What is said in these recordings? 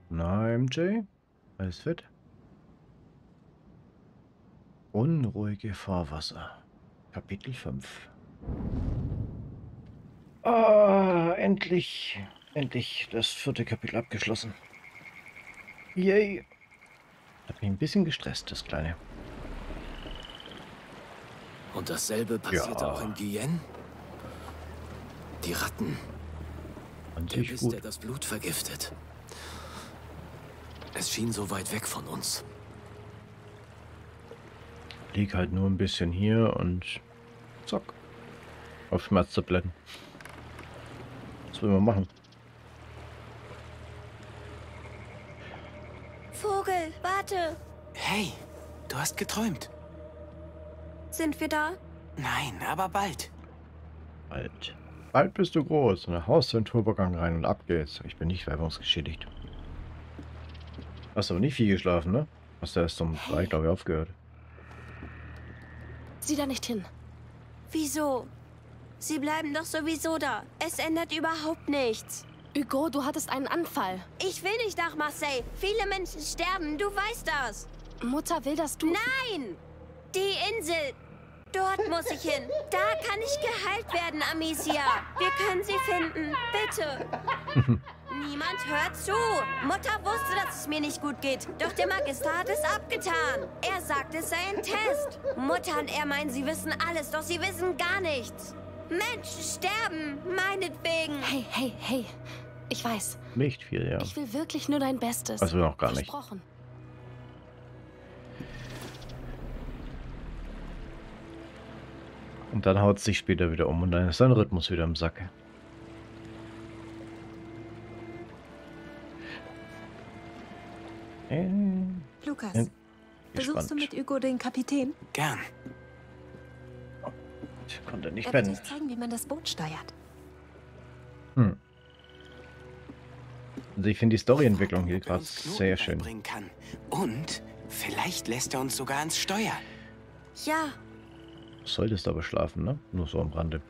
Na, MJ? Alles fit? Unruhige Fahrwasser. Kapitel 5. Ah, endlich. Endlich das 4. Kapitel abgeschlossen. Yay. Hat mich ein bisschen gestresst, das Kleine. Und dasselbe passierte auch in Guyenne? Die Ratten. An Der sich Biss, gut. der das Blut vergiftet. Es schien so weit weg von uns. Lieg halt nur ein bisschen hier und zack. Auf Schmerztabletten. Was will man machen? Vogel, warte! Hey, du hast geträumt. Sind wir da? Nein, aber bald. Bald. Bald bist du groß. Und dann haust du in den Turbogang rein und ab geht's. Ich bin nicht reibungsgeschädigt. Hast aber nicht viel geschlafen, ne? Hast du erst um 3, glaube ich, aufgehört. Sieh da nicht hin. Wieso? Sie bleiben doch sowieso da. Es ändert überhaupt nichts. Hugo, du hattest einen Anfall. Ich will nicht nach Marseille. Viele Menschen sterben, du weißt das. Mutter will, dass du... Nein! Die Insel! Dort muss ich hin. Da kann ich geheilt werden, Amicia. Wir können sie finden. Bitte. Niemand hört zu. Mutter wusste, dass es mir nicht gut geht. Doch der Magister hat es abgetan. Er sagt, es sei ein Test. Mutter und er meinen, sie wissen alles, doch sie wissen gar nichts. Menschen sterben, meinetwegen. Hey, hey, hey. Ich weiß. Nicht viel, ja. Ich will wirklich nur dein Bestes. Also noch gar nicht. Versprochen. Und dann haut es sich später wieder um und dann ist sein Rhythmus wieder im Sack. Lukas, Bin besuchst du gespannt. mit Hugo den Kapitän? Gern. Ich konnte nicht Er wird pennen. euch zeigen, wie man das Boot steuert. Also ich finde die Storyentwicklung hier Ob er gerade uns Knoten sehr schön. beibringen kann. Und vielleicht lässt er uns sogar ans Steuer. Ja, Solltest aber schlafen, ne? Nur so am Rande.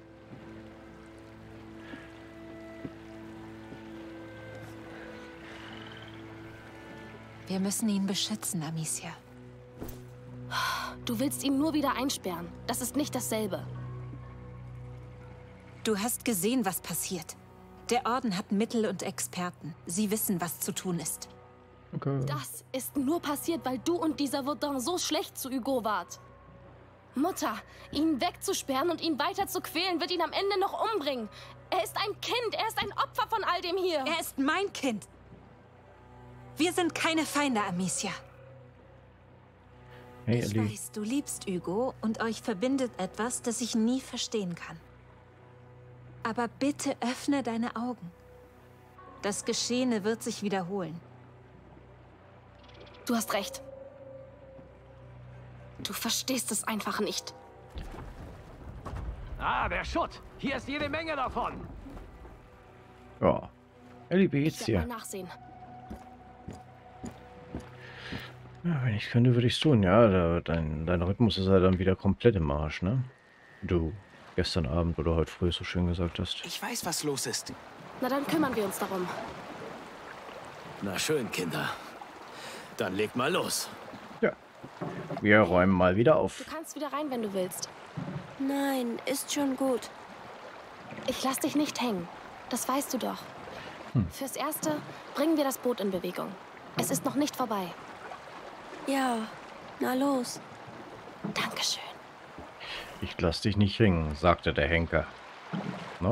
Wir müssen ihn beschützen, Amicia. Du willst ihn nur wieder einsperren. Das ist nicht dasselbe. Du hast gesehen, was passiert. Der Orden hat Mittel und Experten. Sie wissen, was zu tun ist. Okay. Das ist nur passiert, weil du und dieser Vaudin so schlecht zu Hugo wart. Mutter, ihn wegzusperren und ihn weiter zu quälen, wird ihn am Ende noch umbringen. Er ist ein Kind, er ist ein Opfer von all dem hier. Er ist mein Kind. Wir sind keine Feinde, Amicia. Hey, Ich Ellie. weiß, du liebst Hugo und euch verbindet etwas, das ich nie verstehen kann. Aber bitte öffne deine Augen. Das Geschehene wird sich wiederholen. Du hast recht. Du verstehst es einfach nicht. Ah, der Schutt. Hier ist jede Menge davon. Ja. Ellie, wie Ich geht's werde dir? mal nachsehen. Ja, wenn ich könnte, würde ich es tun. Ja, dein Rhythmus ist halt dann wieder komplett im Arsch, ne? Du gestern Abend oder heute früh so schön gesagt hast. Ich weiß, was los ist. Na, dann kümmern wir uns darum. Na schön, Kinder. Dann legt mal los. Ja. Wir räumen mal wieder Du auf. kannst wieder rein, wenn du willst. nein, ist schon gut. Ich lass dich nicht hängen. Das weißt du doch. Fürs Erste bringen wir das Boot in Bewegung. Es ist noch nicht vorbei. Ja, na los. Dankeschön. Ich lass dich nicht ringen, sagte der Henker. No?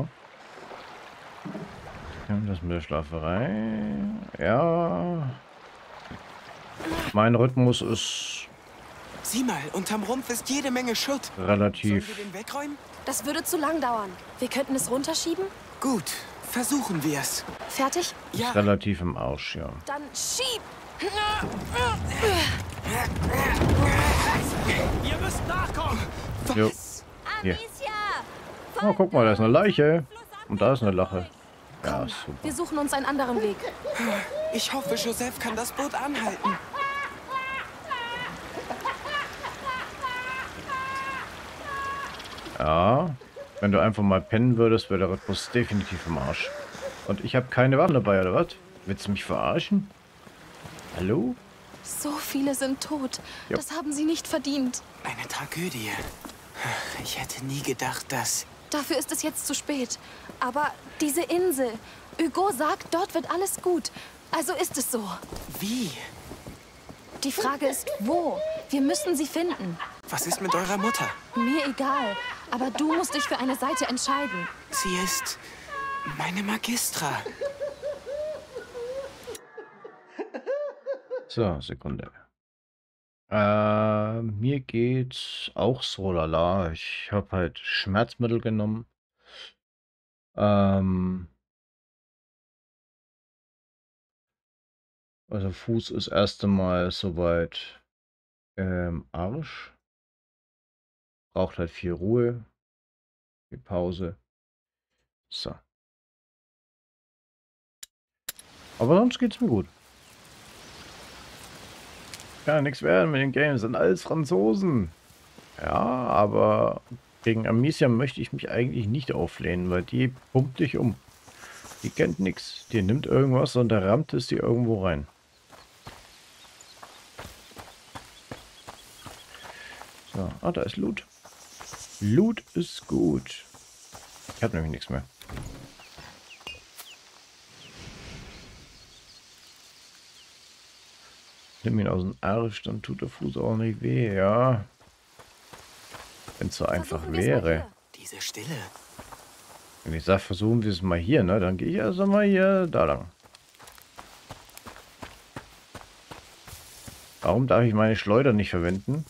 Ja, das mit der Schlaferei. Ja. Mein Rhythmus ist Sieh mal, unterm Rumpf ist jede Menge Schutt. Sollen wir relativ. den wegräumen? Das würde zu lang dauern. Wir könnten es runterschieben. Gut, versuchen wir es. Fertig? Ja, Relativ im Arsch, ja. Dann schieb! Ihr müsst nachkommen. Jo. Hier. Amicia! Oh, guck mal, da ist eine Leiche. Und da ist eine Lache. Ja, super. Wir suchen uns einen anderen Weg. ich hoffe, Joseph kann das Boot anhalten. Ja. Wenn du einfach mal pennen würdest, wäre der Rhythmus definitiv im Arsch. Und ich habe keine Waffen dabei, oder was? Willst du mich verarschen? Hallo? So viele sind tot. Ja. Das haben sie nicht verdient. Eine Tragödie. Ich hätte nie gedacht, dass... Dafür ist es jetzt zu spät. Aber diese Insel, Hugo sagt, dort wird alles gut. Also ist es so. Wie? Die Frage ist, wo? Wir müssen sie finden. Was ist mit eurer Mutter? Mir egal. Aber du musst dich für eine Seite entscheiden. Sie ist meine Magistra. So, Sekunde. Mir geht's auch so lala. Ich habe halt Schmerzmittel genommen. Also Fuß ist erst einmal soweit Arsch. Braucht halt viel Ruhe, viel Pause. So. Aber sonst geht's mir gut. Kann nichts werden mit den Games, sind alles Franzosen. Ja, aber gegen Amicia möchte ich mich eigentlich nicht auflehnen, weil die pumpt dich um. Die kennt nichts. Die nimmt irgendwas und da rammt es die irgendwo rein. So, ah, da ist Loot. Loot ist gut. Ich habe nämlich nichts mehr. Nimm ihn aus dem Arsch, dann tut der Fuß auch nicht weh, ja. Wenn es so einfach wäre. Diese Stille. Wenn ich sage, versuchen wir es mal hier, ne? Dann gehe ich erst einmal hier da lang. Warum darf ich meine Schleuder nicht verwenden?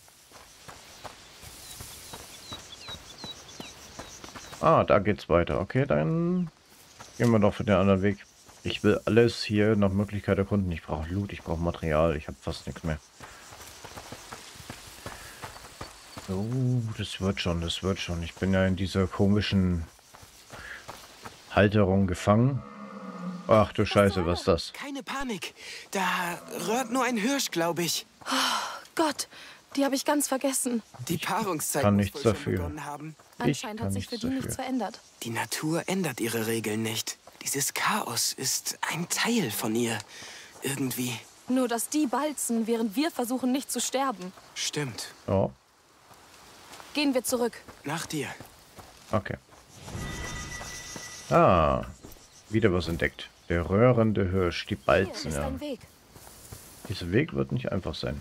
Ah, da geht's weiter. Okay, dann gehen wir doch für den anderen Weg. Ich will alles hier nach Möglichkeit erkunden. Ich brauche Loot, ich brauche Material. Ich habe fast nichts mehr. So, das wird schon, das wird schon. Ich bin ja in dieser komischen Halterung gefangen. Ach du Scheiße, was ist das? Keine Panik. Da rührt nur ein Hirsch, glaube ich. Gott, die habe ich ganz vergessen. Die Paarungszeit kann muss nichts wohl schon dafür. begonnen haben. Anscheinend kann hat sich für nichts die dafür. nichts verändert. Die Natur ändert ihre Regeln nicht. Dieses Chaos ist ein Teil von ihr. Irgendwie. Nur, dass die balzen, während wir versuchen, nicht zu sterben. Stimmt. Ja, Gehen wir zurück. Nach dir. okay. Ah, wieder was entdeckt. Der röhrende Hirsch, die Hier Balzen, ist ja. ein Weg. Dieser Weg wird nicht einfach sein.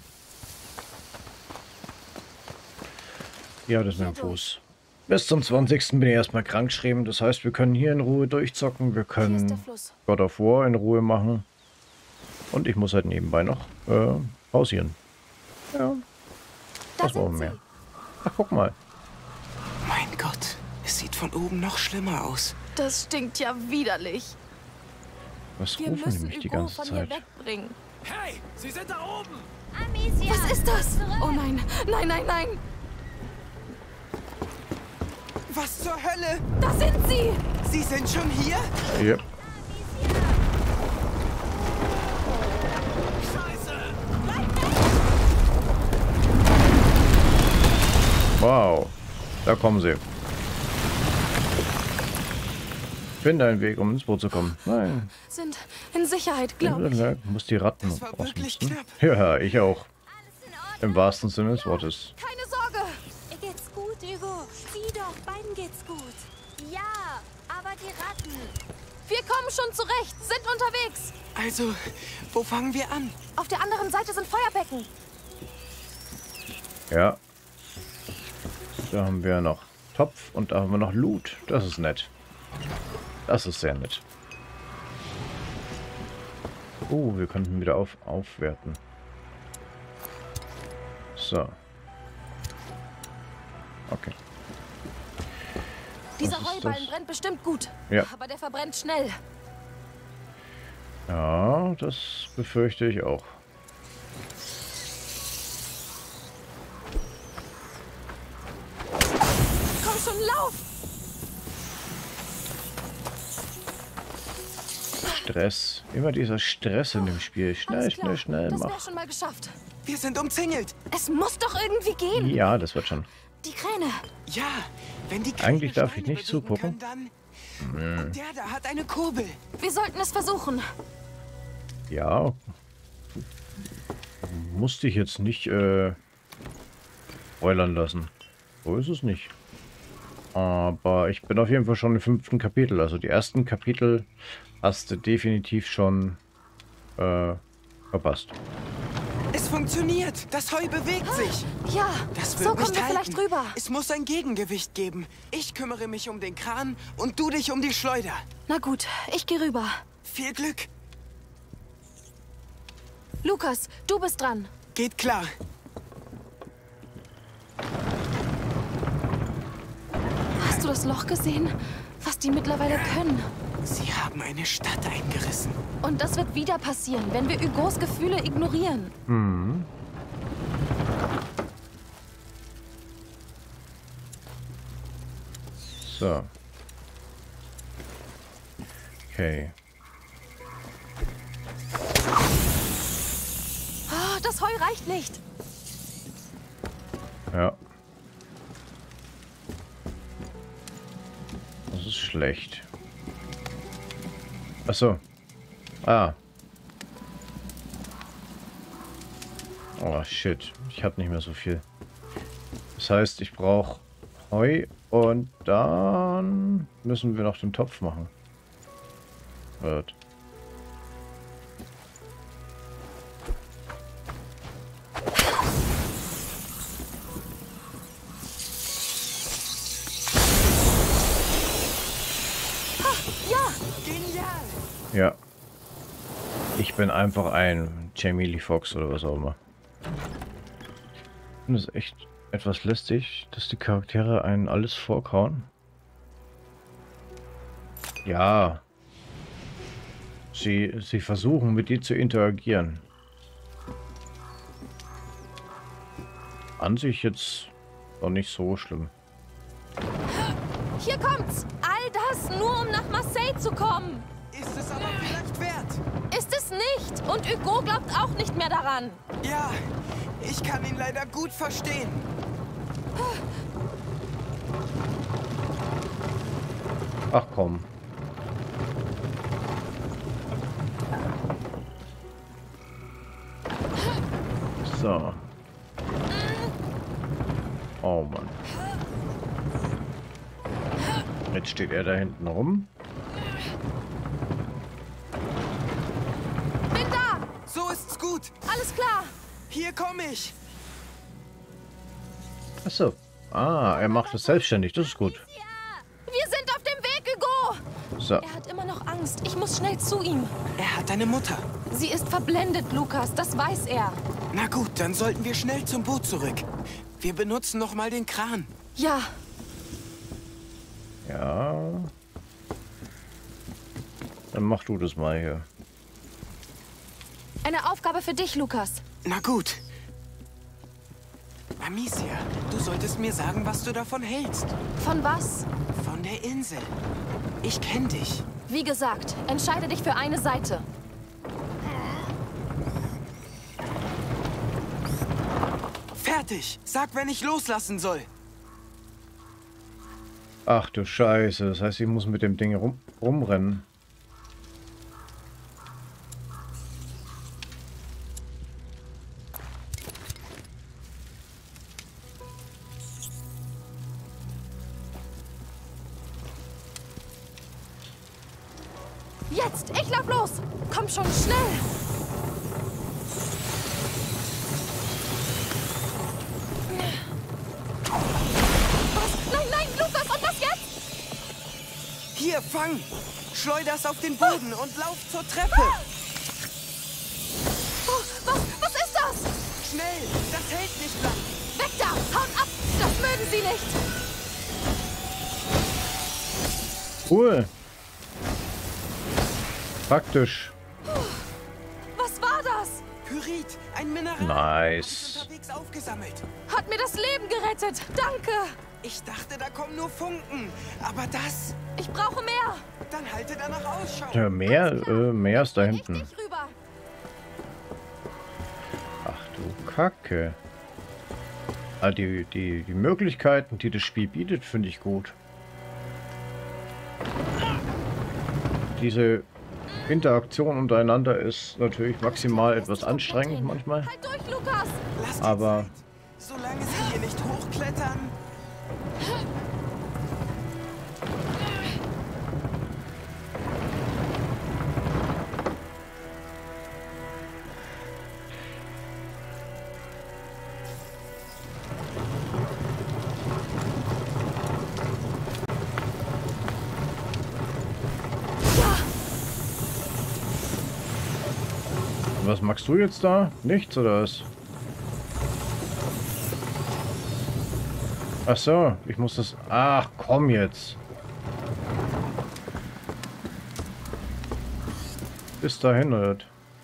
Ja, das ist mein Fuß. Bis zum 20. bin ich erstmal krankgeschrieben. Das heißt, wir können hier in Ruhe durchzocken. Wir Hier ist der können Fluss. God of War in Ruhe machen. Und ich muss halt nebenbei noch pausieren. Ja, Da was wollen sind wir sie. mehr? Ach, guck mal. Mein Gott, es sieht von oben noch schlimmer aus. Das stinkt ja widerlich. Was Wir rufen die müssen mich die Hugo ganze von hier Zeit? wegbringen. Hey, Sie sind da oben! Amicia! Was ist das? zurück! Oh nein, nein, nein, nein. Was zur Hölle? Da sind sie. Sie sind schon hier? Yep. Wow, da kommen sie. Finde einen Weg, um ins Boot zu kommen. Nein, Sind in Sicherheit, glaube ich. ich muss die Ratten Das war wirklich ausnutzen. knapp. Ja, ich auch. Alles in Ordnung. Im wahrsten Sinne des Wortes. Keine Sorge. Ihr geht's gut, Hugo. Sieh doch, beiden geht's gut. Ja, aber die Ratten. Wir kommen schon zurecht, sind unterwegs. Also, wo fangen wir an? Auf der anderen Seite sind Feuerbecken. Ja. Da haben wir noch Topf und da haben wir noch Loot. Das ist nett. Das ist sehr nett. Oh, wir könnten wieder aufwerten. So. Okay. Dieser Was ist Heuballen das? brennt bestimmt gut. Ja. Aber der verbrennt schnell. Ja, das befürchte ich auch. Komm schon, lauf. Stress. Immer dieser Stress in dem Spiel. Schnell, Alles klar. schnell, schnell, Das wäre mach. schon mal geschafft. Wir sind umzingelt. Es muss doch irgendwie gehen. Ja, das wird schon. Die Kräne. Ja, wenn die Eigentlich Kräne darf ich Steine nicht bewegen zugucken. können, dann... Und der da hat eine Kurbel. Wir sollten es versuchen. Ja. Musste ich jetzt nicht spoilern lassen. So ist es nicht. Aber ich bin auf jeden Fall schon im 5. Kapitel. Also die ersten Kapitel hast du definitiv schon verpasst. Es funktioniert. Das Heu bewegt sich. Ja, Das so wird kommen nicht wir halten. vielleicht rüber. Es muss ein Gegengewicht geben. Ich kümmere mich um den Kran und du dich um die Schleuder. Na gut, ich gehe rüber. Viel Glück. Lukas, du bist dran. Geht klar. Hast du das Loch gesehen? Was die mittlerweile können? Sie haben eine Stadt eingerissen. Und das wird wieder passieren, wenn wir Hugos Gefühle ignorieren. Mhm. So. Okay. Oh, das Heu reicht nicht. Ja. Das ist schlecht. Ach so. Ah. Oh shit. Ich habe nicht mehr so viel. Das heißt, ich brauche Heu und dann müssen wir noch den Topf machen. Wird. Ja. Ich bin einfach ein Jamie Lee Fox oder was auch immer. Ich finde es echt etwas lästig, dass die Charaktere einen alles vorkauen. Ja. Sie versuchen mit dir zu interagieren. An sich jetzt noch nicht so schlimm. Hier kommt's. All das nur, um nach Marseille zu kommen. Ist es aber vielleicht wert? Ist es nicht. Und Hugo glaubt auch nicht mehr daran. Ja, ich kann ihn leider gut verstehen. Ach komm. So. Oh Mann. Jetzt steht er da hinten rum. Bin da. So ist's gut. Alles klar. Hier komme ich. Achso. Ah, er macht es selbstständig. Das ist gut. Wir sind auf dem Weg, Hugo. So. Er hat immer noch Angst. Ich muss schnell zu ihm. Er hat eine Mutter. Sie ist verblendet, Lukas. Das weiß er. Na gut, dann sollten wir schnell zum Boot zurück. Wir benutzen noch mal den Kran. Ja. Ja. Dann mach du das mal hier. Eine Aufgabe für dich, Lukas. Na gut. Amicia, du solltest mir sagen, was du davon hältst. Von was? Von der Insel. Ich kenne dich. Wie gesagt, entscheide dich für eine Seite. Fertig. Sag, wenn ich loslassen soll. Ach du Scheiße. Das heißt, ich muss mit dem Ding rumrennen. Jetzt! Ich lauf los! Komm schon, schnell! Was? Nein, nein, Lukas! Und was jetzt? Hier, fang. Schleuder's auf den Boden und lauf zur Treppe. Oh, was ist das? Schnell, das hält nicht lang. Weg da! Haut ab! Das mögen sie nicht! Cool. Praktisch. Was war das? Pyrit, ein Mineral. Nice. Unterwegs aufgesammelt. Hat mir das Leben gerettet! Danke! Ich dachte, da kommen nur Funken. Aber das... Ich brauche mehr! Dann halte danach Ausschau. Ja, mehr ist da hinten. Richtig rüber! Ach du Kacke. Ah, die Möglichkeiten, die das Spiel bietet, finde ich gut. Diese Interaktion untereinander ist natürlich maximal etwas anstrengend manchmal. Halt durch, Lukas! Lasst Aber- die Zeit. Solange sie hier nicht hochklettern. Was magst du jetzt da? Nichts oder was? Ach so, ich muss das... Ach, komm jetzt. Bis dahin, oder?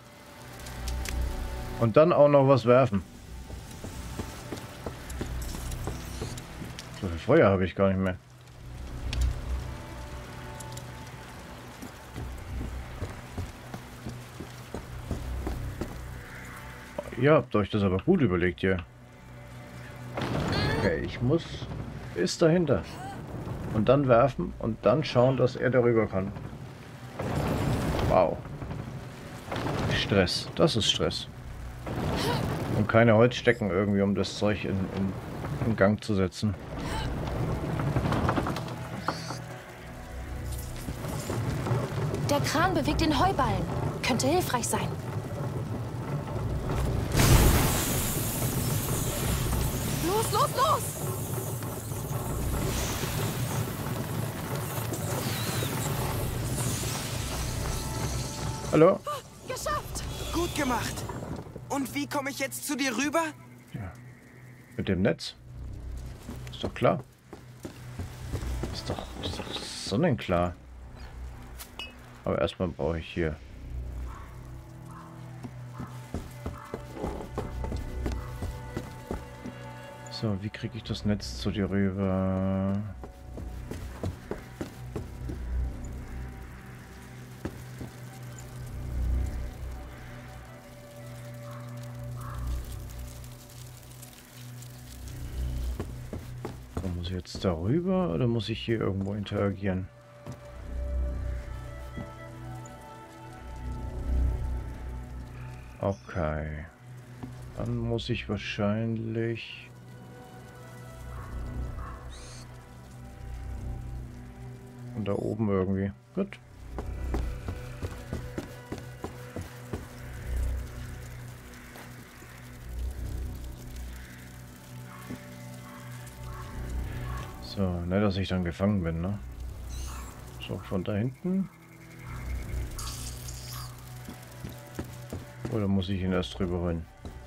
Und dann auch noch was werfen. So viel Feuer habe ich gar nicht mehr. Ihr habt euch das aber gut überlegt hier. Okay, ich muss bis dahinter. Und dann werfen und dann schauen, dass er darüber kann. Wow. Stress. Das ist Stress. Und keine Holzstecken irgendwie, um das Zeug in Gang zu setzen. Der Kran bewegt den Heuballen. Könnte hilfreich sein. Los, los, los! Hallo? Geschafft! Gut gemacht. Und wie komme ich jetzt zu dir rüber? Mit dem Netz? Ist doch klar. Ist doch sonnenklar. Aber erstmal brauche ich hier. So, wie kriege ich das Netz zu dir rüber? So, muss ich jetzt darüber oder muss ich hier irgendwo interagieren? Okay. Dann muss ich wahrscheinlich... Und da oben irgendwie. Gut. So, ne, dass ich dann gefangen bin, ne? So, von da hinten. Oder muss ich ihn erst drüber holen?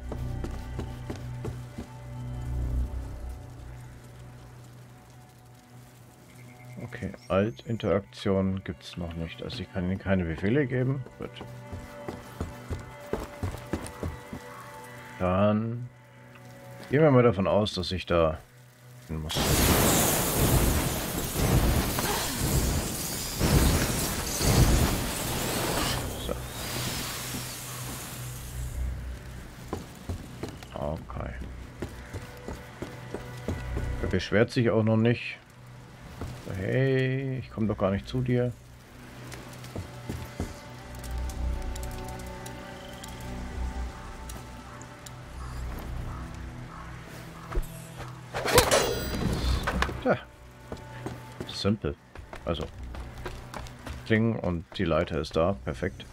Okay, Alt-Interaktion gibt es noch nicht. Also ich kann Ihnen keine Befehle geben. Gut. Dann gehen wir mal davon aus, dass ich da hin muss. So. Okay. Er beschwert sich auch noch nicht. Hey, ich komme doch gar nicht zu dir. Tja. Simpel. Also. Klingen und die Leiter ist da. Perfekt.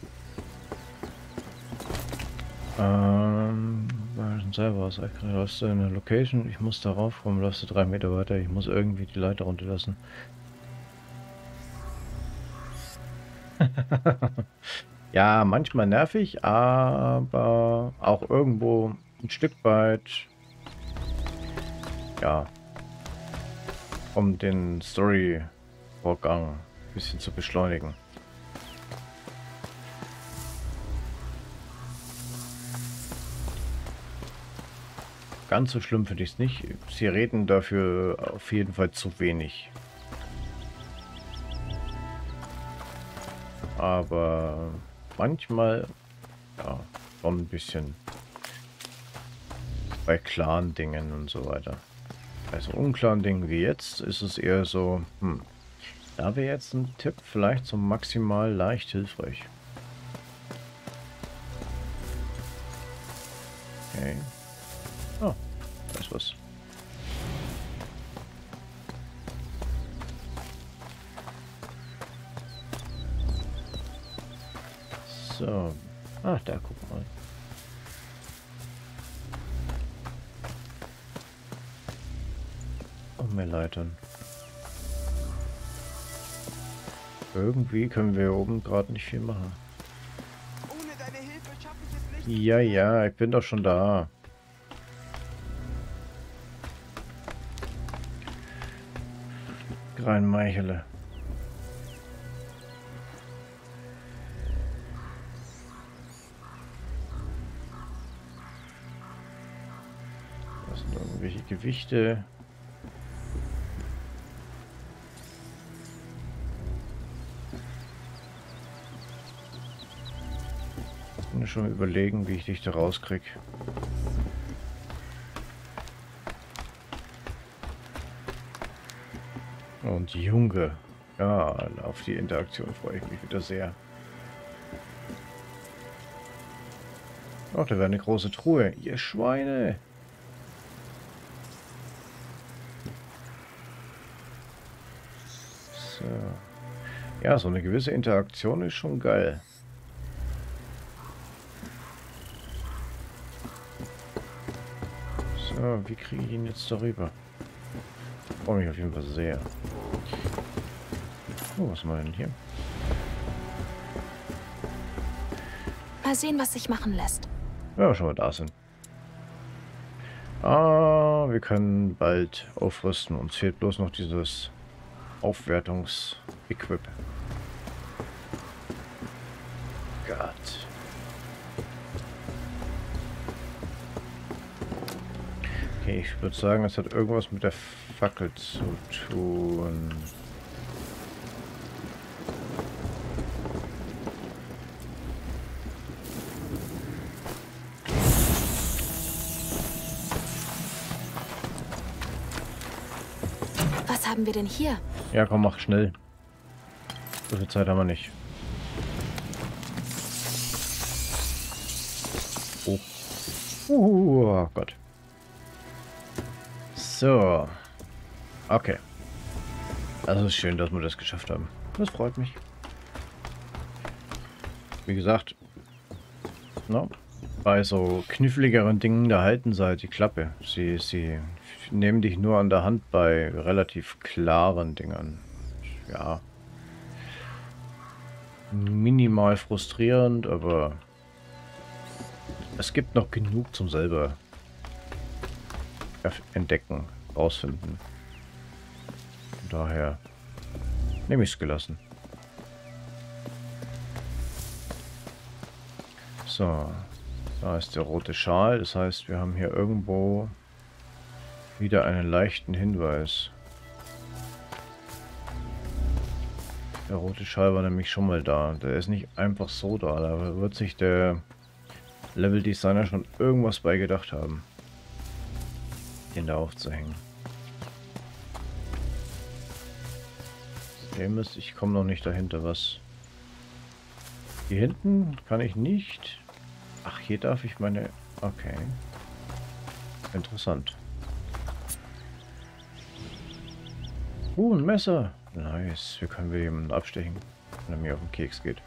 Selber aus läufst du in der Location. Ich muss darauf, warum läufst du 3 Meter weiter? Ich muss irgendwie die Leiter runterlassen. Ja, manchmal nervig, aber auch irgendwo ein Stück weit, ja, um den Story-Vorgang ein bisschen zu beschleunigen. Ganz so schlimm finde ich es nicht. Sie reden dafür auf jeden Fall zu wenig. Aber manchmal, ja, schon ein bisschen bei klaren Dingen und so weiter. Also unklaren Dingen wie jetzt ist es eher so, da wäre jetzt ein Tipp vielleicht so maximal leicht hilfreich. Okay. Oh, da ist was. So. Ach, da, guck mal. Und mehr Leitern. Irgendwie können wir hier oben gerade nicht viel machen. Ohne deine Hilfe schaffe ich es nicht. Ja, ja, ich bin doch schon da. Rein Meichele. Das sind irgendwelche Gewichte. Ich muss schon überlegen, wie ich dich da rauskriege. Und Junge. Ja, auf die Interaktion freue ich mich wieder sehr. Ach, da wäre eine große Truhe. Ihr Schweine! So. Ja, so eine gewisse Interaktion ist schon geil. So, wie kriege ich ihn jetzt darüber? Ich freue mich auf jeden Fall sehr. Oh, was machen wir denn hier? Mal sehen, was sich machen lässt. Ja, schon mal da sind. Ah, wir können bald aufrüsten. Uns fehlt bloß noch dieses Aufwertungs-Equip. Gott. Okay, ich würde sagen, es hat irgendwas mit der Fackel zu tun. Was haben wir denn hier? Ja, komm, mach schnell. So viel Zeit haben wir nicht. Oh. Oh Gott. So. Okay. Also ist schön, dass wir das geschafft haben. Das freut mich. Wie gesagt, no, bei so kniffligeren Dingen, da halten sie halt die Klappe. Sie nehmen dich nur an der Hand bei relativ klaren Dingern. Ja. Minimal frustrierend, aber es gibt noch genug zum selber entdecken, rausfinden. Von daher nehme ich es gelassen. So, da ist der rote Schal. Das heißt, wir haben hier irgendwo wieder einen leichten Hinweis. Der rote Schal war nämlich schon mal da. Der ist nicht einfach so da. Da wird sich der Level-Designer schon irgendwas bei gedacht haben, den da aufzuhängen. Ich komme noch nicht dahinter, was. Hier hinten kann ich nicht. Ach, hier darf ich meine. Okay. Interessant. Ein Messer. Nice. Wie können wir jemanden abstechen, wenn er mir auf den Keks geht?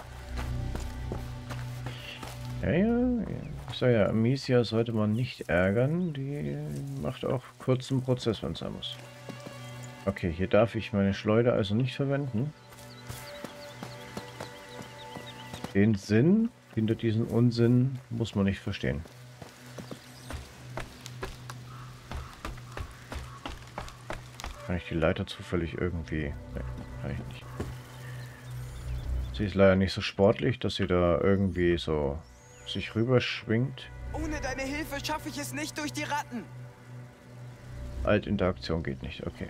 Ja, ich sage ja, Amicia sollte man nicht ärgern. Die macht auch kurzen Prozess, wenn es sein muss. Okay, hier darf ich meine Schleuder also nicht verwenden. Den Sinn hinter diesem Unsinn muss man nicht verstehen. Kann ich die Leiter zufällig irgendwie... Nee, kann ich nicht. Sie ist leider nicht so sportlich, dass sie da irgendwie so sich rüberschwingt. Ohne deine Hilfe schaffe ich es nicht durch die Ratten. Altinteraktion geht nicht, okay.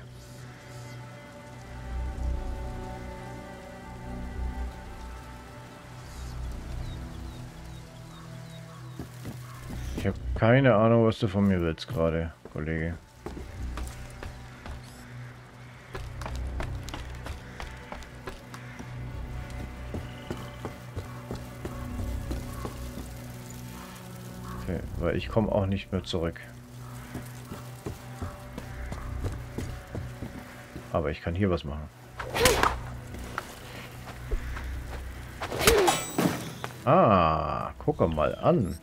Ich habe keine Ahnung, was du von mir willst gerade, Kollege. Okay, weil ich komme auch nicht mehr zurück. Aber ich kann hier was machen. Ah, guck mal an.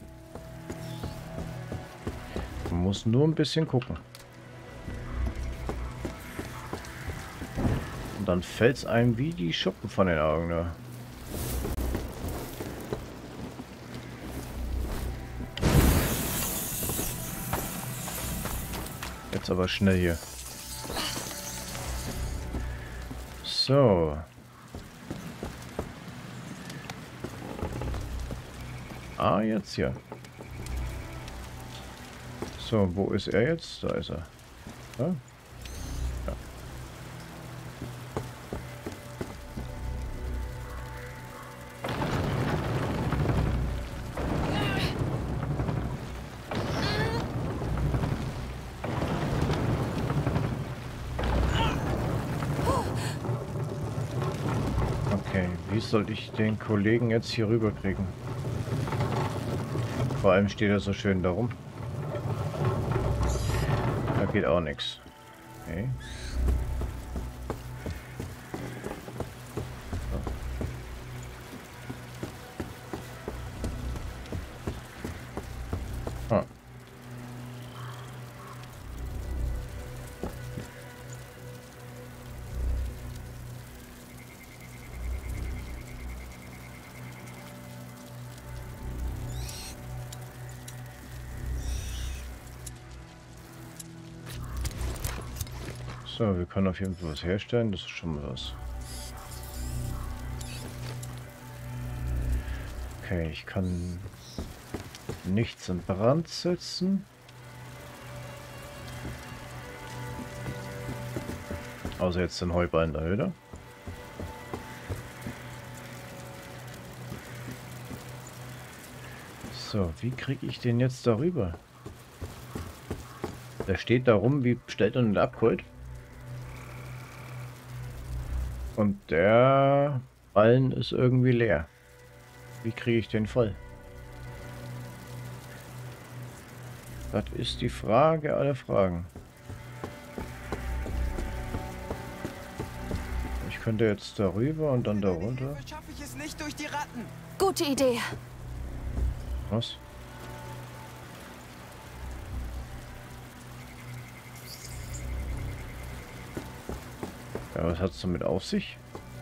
Man muss nur ein bisschen gucken. Und dann fällt es einem wie die Schuppen von den Augen. Ne? Jetzt aber schnell hier. So. Ah, jetzt hier. So, wo ist er jetzt? Da ist er. Ja? Ja. Okay, wie soll ich den Kollegen jetzt hier rüber kriegen? Vor allem steht er so schön darum. Da geht auch nichts. Okay. So. Ah. So, wir können auf jeden Fall was herstellen, das ist schon mal was. Okay, ich kann nichts in Brand setzen. Außer jetzt den Heuballen da, oder? So, wie kriege ich den jetzt darüber? Der steht da rum wie bestellt und abgeholt. Und der Ballen ist irgendwie leer. Wie kriege ich den voll? Das ist die Frage aller Fragen. Ich könnte jetzt darüber und dann darunter. Schaffe ich es nicht durch die Ratten. Gute Idee. Was? Ja, was hat es damit auf sich?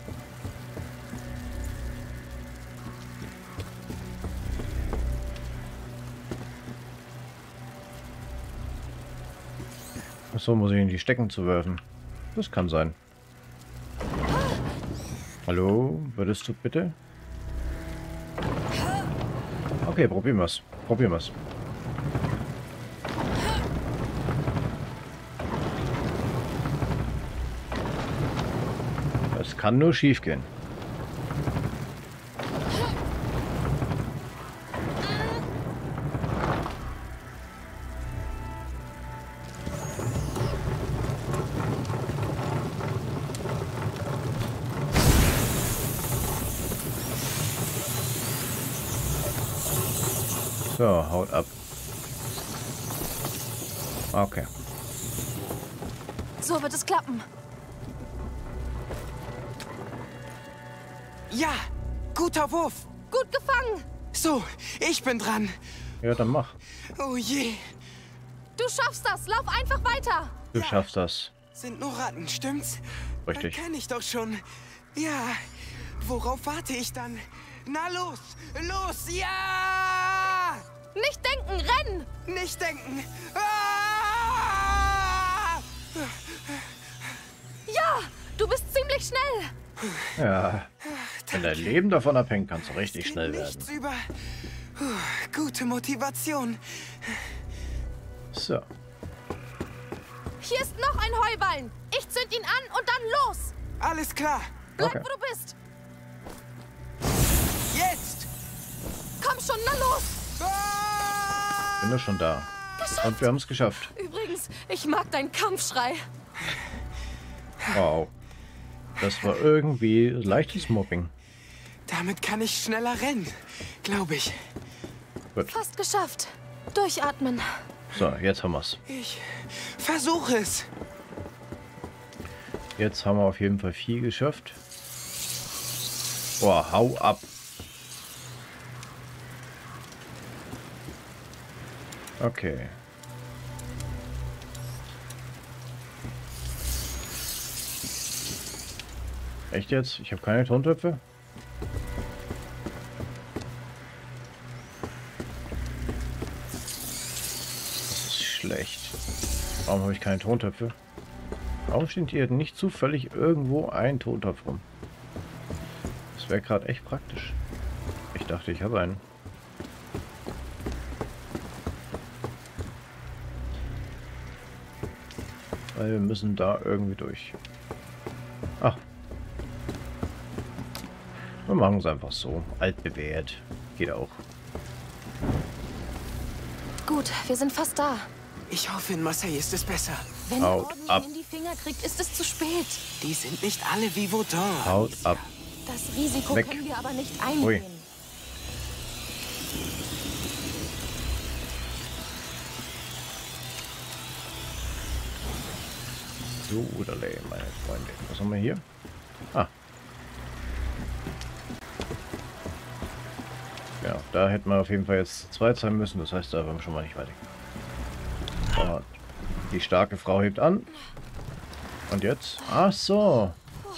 Achso, muss ich in die Stecken zu werfen. Das kann sein. Hallo, würdest du bitte? Okay, probieren wir's. Probieren wir's. Es kann nur schief gehen. So, haut ab. Okay. So wird es klappen. Ja, guter Wurf. Gut gefangen. So, ich bin dran. Ja, dann mach. Oh je. Du schaffst das. Lauf einfach weiter. Du schaffst das. Sind nur Ratten, stimmt's? Richtig. Kenn ich doch schon. Ja. Worauf warte ich dann? Na los! Los! Ja! Nicht denken, rennen! Nicht denken! Ah! Ja, du bist ziemlich schnell. Ja. Wenn dein Leben davon abhängt, kannst du richtig Geht schnell werden. nichts über gute Motivation. So. Hier ist noch ein Heuballen. Ich zünd ihn an und dann los. Alles klar. Bleib, Okay. wo du bist. Jetzt! Komm schon, na los. Bin doch schon da. Und wir haben es geschafft. Übrigens, ich mag deinen Kampfschrei. Wow. Das war irgendwie leichtes Mobbing. Damit kann ich schneller rennen, glaube ich. Gut. Fast geschafft. Durchatmen. So, jetzt haben wir's. Ich versuche es. Jetzt haben wir auf jeden Fall viel geschafft. Boah, hau ab. Okay. Echt jetzt? Ich habe keine Tontöpfe? Das ist schlecht. Warum habe ich keine Tontöpfe? Warum steht hier nicht zufällig irgendwo ein Tontopf rum? Das wäre gerade echt praktisch. Ich dachte, ich habe einen. Weil wir müssen da irgendwie durch. Ach. Wir machen es einfach so. Altbewährt. Geht auch. Gut, wir sind fast da. Ich hoffe, in Marseille ist es besser. Wenn der Haut Orden ab. ihn in die Finger kriegt, ist es zu spät. Die sind nicht alle wie Vaudin. Haut ab. Das Risiko Weg. können wir aber nicht eingehen. Ui. So, Uderley, meine Freunde. Was haben wir hier? Ah. Ja, da hätten wir auf jeden Fall jetzt 2 sein müssen. Das heißt, da waren wir schon mal nicht weiter. Und die starke Frau hebt an. Und jetzt? Ach so.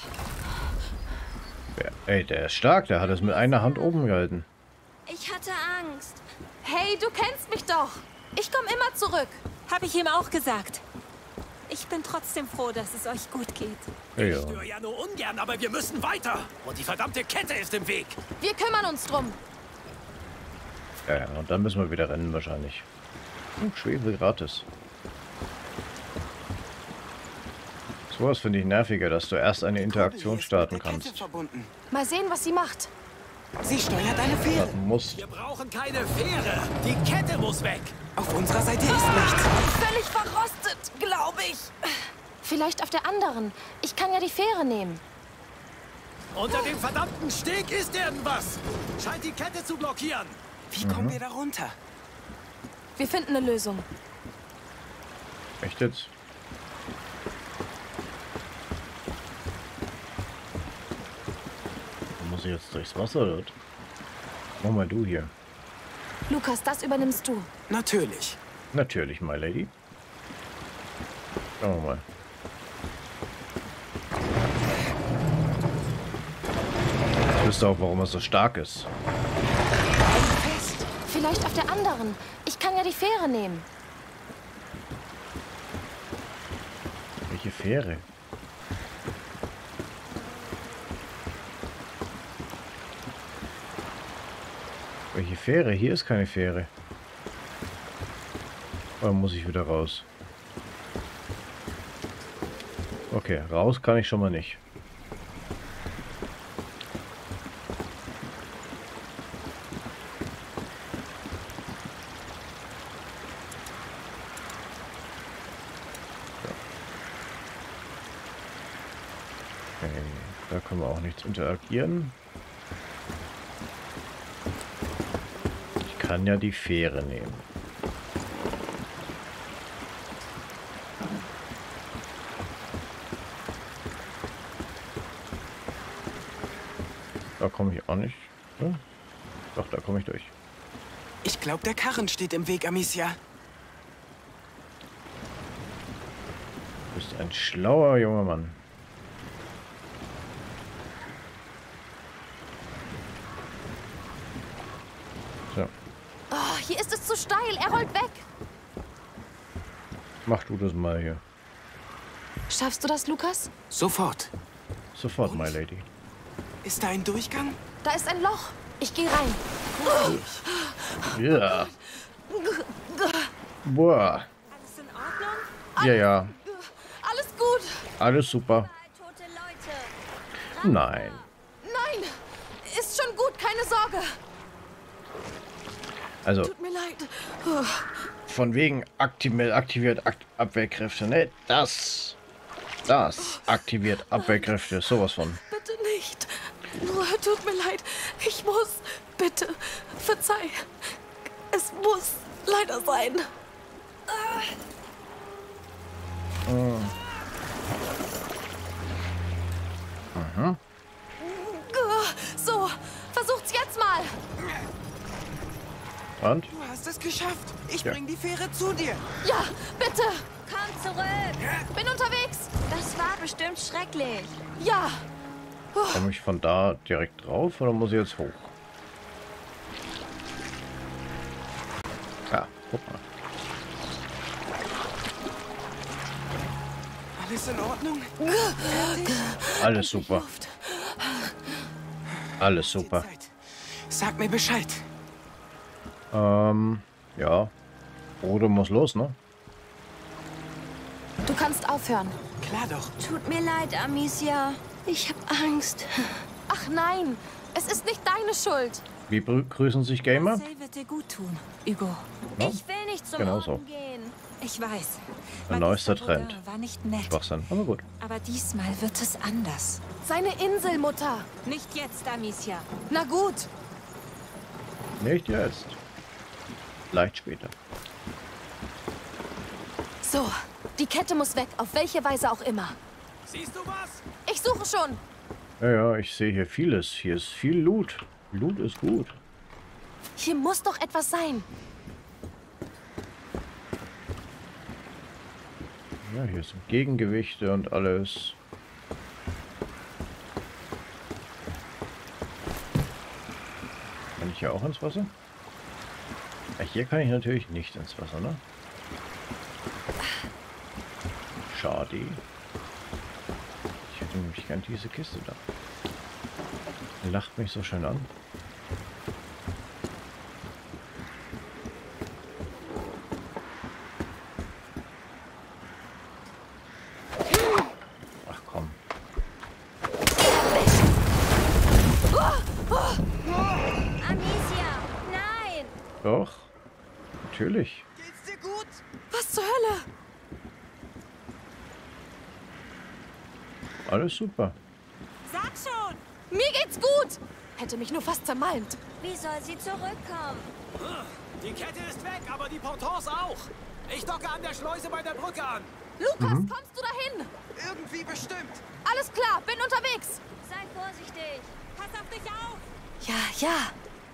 Ey, der ist stark. Der hat es mit einer Hand oben gehalten. Ich hatte Angst. Hey, du kennst mich doch. Ich komme immer zurück. Habe ich ihm auch gesagt. Ich bin trotzdem froh, dass es euch gut geht. Ja, ja. Ich störe ja nur ungern, aber wir müssen weiter. Und die verdammte Kette ist im Weg. Wir kümmern uns drum. Ja, ja, und dann müssen wir wieder rennen wahrscheinlich. Schwefel gratis. Sowas finde ich nerviger, dass du erst eine Interaktion starten kannst. Verbunden. Mal sehen, was sie macht. Sie steuert eine Fähre. Du musst. Wir brauchen keine Fähre. Die Kette muss weg. Auf unserer Seite ist nichts. Völlig verrostet, glaube ich. Vielleicht auf der anderen. Ich kann ja die Fähre nehmen. Unter dem verdammten Steg ist irgendwas. Scheint die Kette zu blockieren. Wie kommen wir da runter? Wir finden eine Lösung. Echt jetzt? Muss ich jetzt durchs Wasser dort? Mach mal du hier. Lukas, das übernimmst du. Natürlich. Natürlich, my lady. Schauen wir mal. Ich wüsste auch, warum er so stark ist. Fest. Vielleicht auf der anderen. Ich kann ja die Fähre nehmen. Welche Fähre? Welche Fähre? Hier ist keine Fähre. Oder muss ich wieder raus? Okay, raus kann ich schon mal nicht. Okay, da können wir auch nichts interagieren. Ich kann ja die Fähre nehmen. Da komme ich auch nicht. Hm? Doch, da komme ich durch. Ich glaube, der Karren steht im Weg, Amicia. Du bist ein schlauer junger Mann. So, Oh, hier ist es zu steil. Er rollt weg. mach du das mal hier. Schaffst du das, Lukas? Sofort. Sofort, my lady. Ist da ein Durchgang? Da ist ein Loch. Ich gehe rein. Ja. Boah. Alles in Ordnung? Ja, ja. Alles gut. Alles super. Tote Leute. Nein. Nein. Ist schon gut. Keine Sorge. Also, Tut mir leid. von wegen aktiviert Abwehrkräfte, ne? Das aktiviert Abwehrkräfte. Sowas von. Bitte nicht. Nur tut mir leid. Ich muss. Bitte. Verzeih. Es muss leider sein. Mhm. So, versucht's jetzt mal. Und? Du hast es geschafft. Ich Ja. bring die Fähre zu dir. Ja, bitte. Komm zurück. Bin unterwegs. Das war bestimmt schrecklich. Ja. Komme ich von da direkt drauf oder muss ich jetzt hoch? Ja, guck mal. Alles in Ordnung? Alles super. Luft. Alles super. Zeit. Sag mir Bescheid. Ja. Bruder muss los, ne? Du kannst aufhören. Klar doch. Tut mir leid, Amicia. Ich hab Angst. Ach nein, es ist nicht deine Schuld. Wie grüßen sich Gamer? Marcel wird dir gut tun, Hugo. Ja, Ich will nicht zum genau so. Orden gehen. Ich weiß. Ein neuester Trend. Baudin war nicht nett. Schwachsinn, aber gut. Aber diesmal wird es anders. Seine Insel, Mutter. Nicht jetzt, Amicia. Na gut. Nicht jetzt. Vielleicht später. So, die Kette muss weg, auf welche Weise auch immer. Siehst du was? Ich suche schon. Ja, ja, ich sehe hier vieles. Hier ist viel Loot. Loot ist gut. Hier muss doch etwas sein. Ja, hier sind Gegengewichte und alles. Kann ich hier auch ins Wasser? Ja, hier kann ich natürlich nicht ins Wasser, ne? Schade. Ich hätte nämlich gern diese Kiste da. Die lacht mich so schön an. Ach komm. Amicia, nein. Doch. Natürlich. Geht's dir gut? Was zur Hölle? Alles super. Sag schon! Mir geht's gut. Hätte mich nur fast zermalmt. Wie soll sie zurückkommen? Die Kette ist weg, aber die Pontons auch. Ich docke an der Schleuse bei der Brücke an. Lukas, kommst du dahin? Irgendwie bestimmt. Alles klar, bin unterwegs. Sei vorsichtig. Pass auf dich auf! Ja, ja.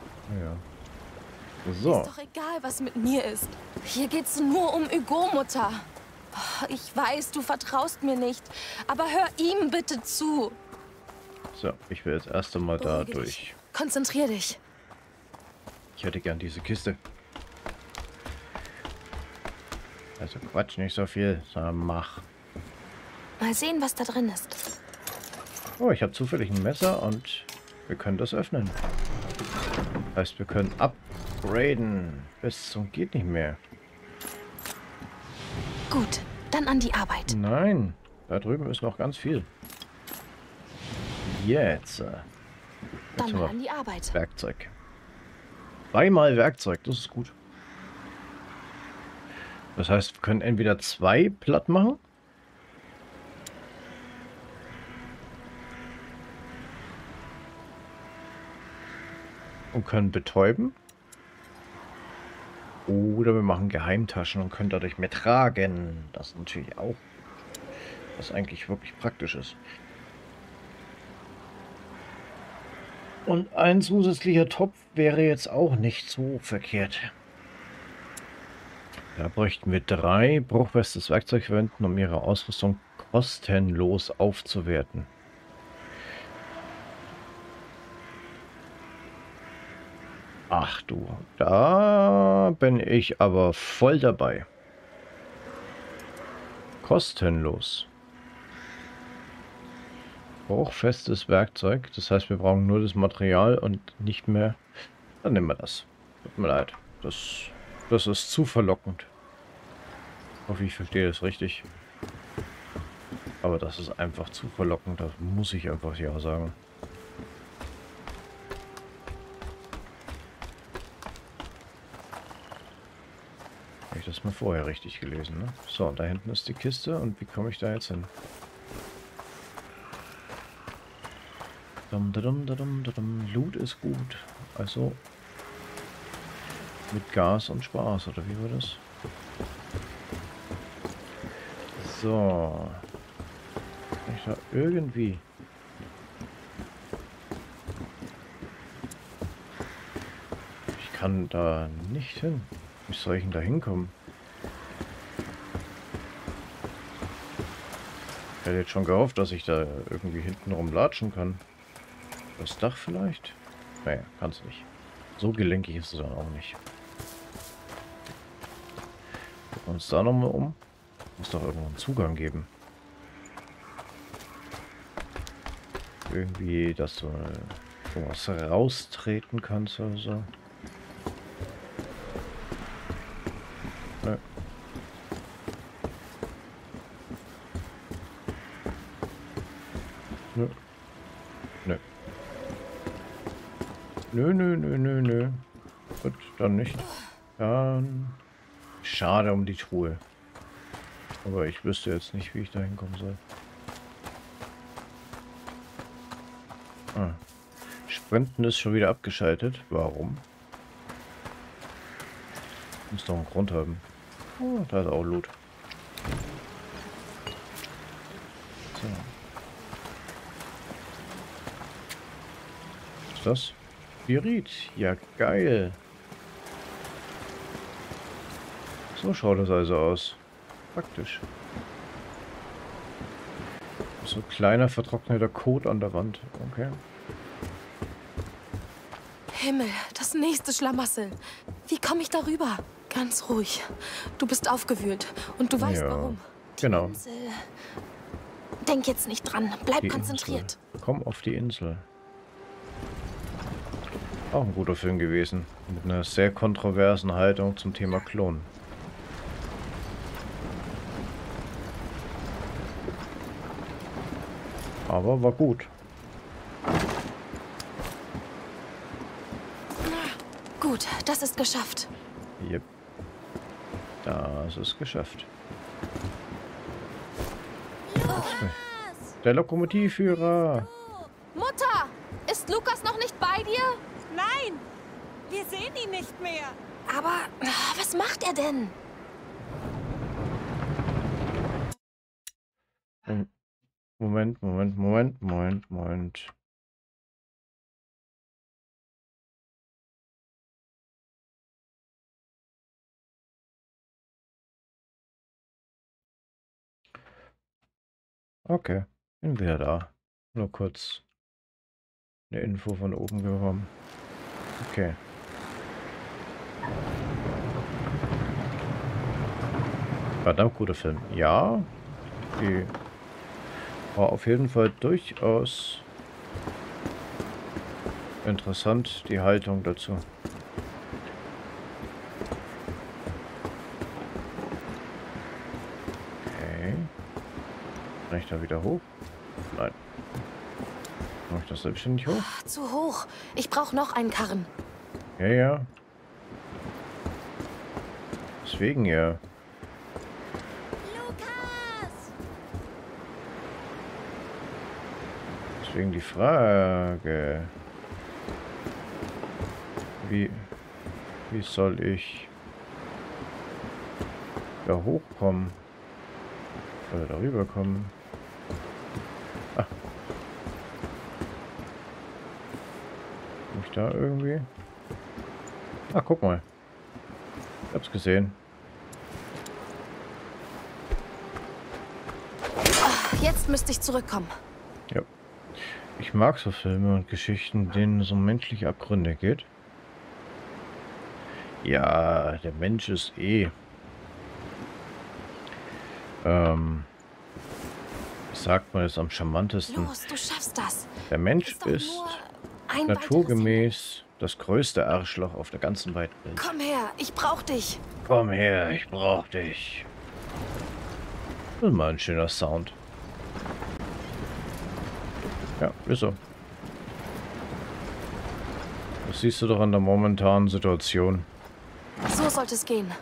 Ja. So. Ist doch egal, was mit mir ist. Hier geht's nur um Hugo, Mutter. Oh, ich weiß, du vertraust mir nicht. Aber hör ihm bitte zu. So, ich will jetzt erst einmal da Beruhige durch. dich. Konzentrier dich. Ich hätte gern diese Kiste. Also Quatsch, nicht so viel, sondern mach. Mal sehen, was da drin ist. Oh, ich habe zufällig ein Messer und wir können das öffnen. Heißt, wir können upgraden bis zum geht nicht mehr. Gut, dann an die Arbeit. Nein, da drüben ist noch ganz viel. Jetzt. Dann haben mal wir an die Arbeit. Werkzeug. Zweimal Werkzeug, das ist gut. Das heißt, wir können entweder 2 platt machen. Und können betäuben. Oder wir machen Geheimtaschen und können dadurch mehr tragen. Das ist natürlich auch, was eigentlich wirklich praktisch ist. Und ein zusätzlicher Topf wäre jetzt auch nicht so verkehrt. Da bräuchten wir 3 bruchfestes Werkzeug verwenden, um ihre Ausrüstung kostenlos aufzuwerten. Ach du, da bin ich aber voll dabei. Kostenlos. Bruchfestes Werkzeug, das heißt, wir brauchen nur das Material und nicht mehr. Dann nehmen wir das. Tut mir leid. Das ist zu verlockend. Ich hoffe, ich verstehe das richtig. Aber das ist einfach zu verlockend, das muss ich einfach ja sagen. Habe ich das mal vorher richtig gelesen, ne? So, da hinten ist die Kiste und wie komme ich da jetzt hin? Loot ist gut. Also Mit Gas und Spaß, oder wie war das? So. Kann ich da irgendwie... Ich kann da nicht hin. Wie soll ich denn da hinkommen? Ich hätte jetzt schon gehofft, dass ich da irgendwie hinten rumlatschen kann. Das Dach vielleicht? Naja, kannst nicht. So gelenkig ist es dann auch nicht. Gucken wir uns da nochmal um. Muss doch irgendwo einen Zugang geben. Irgendwie, dass du irgendwas raustreten kannst oder so. Nö. Nö. Nö. Nö, nö, nö, nö, nö. Gut, dann nicht. Dann... Schade um die Truhe. Aber ich wüsste jetzt nicht, wie ich da hinkommen soll. Ah. Sprinten ist schon wieder abgeschaltet. Warum? Muss doch einen Grund haben. Oh, da ist auch Loot. So. Was ist das? Spirit. Ja, geil. So schaut das also aus. Praktisch. So kleiner vertrockneter Kot an der Wand. Okay. Himmel, das nächste Schlamassel. Wie komme ich darüber? Ganz ruhig. Du bist aufgewühlt und du weißt Ja, warum. genau. Insel. Denk jetzt nicht dran. Bleib Die konzentriert. Insel. Komm auf die Insel. Auch ein guter Film gewesen. Mit einer sehr kontroversen Haltung zum Thema Klonen. Aber war gut. Gut, das ist geschafft. Yep. Das ist geschafft. Der Lokomotivführer. Mutter! Ist Lukas noch nicht bei dir? Nein! Wir sehen ihn nicht mehr. Aber was macht er denn? Moment. Okay, bin wieder da. Nur kurz eine Info von oben bekommen. Okay. Verdammt guter Film. Ja, die war auf jeden Fall durchaus interessant, die Haltung dazu. Okay. Kann ich da wieder hoch? Nein. Mache ich das selbstständig hoch? Zu hoch. Ich brauche noch einen Karren. Ja. Deswegen ja. Deswegen die Frage. Wie soll ich da hochkommen? Oder darüber kommen? Ah. Bin ich da irgendwie? Ah, guck mal. Ich hab's gesehen. Jetzt müsste ich zurückkommen. Ja. Ich mag so Filme und Geschichten, denen es um menschliche Abgründe geht. Ja, der Mensch ist wie sagt man es am charmantesten? Los, du schaffst das. Der Mensch Ist doch ist nur ein naturgemäß das größte Arschloch auf der ganzen weiten Welt. Komm her, ich brauch dich. Komm her, ich brauch dich. Das ist mal ein schöner Sound. Ja, ist so. Das siehst du doch an der momentanen Situation. So sollte es gehen.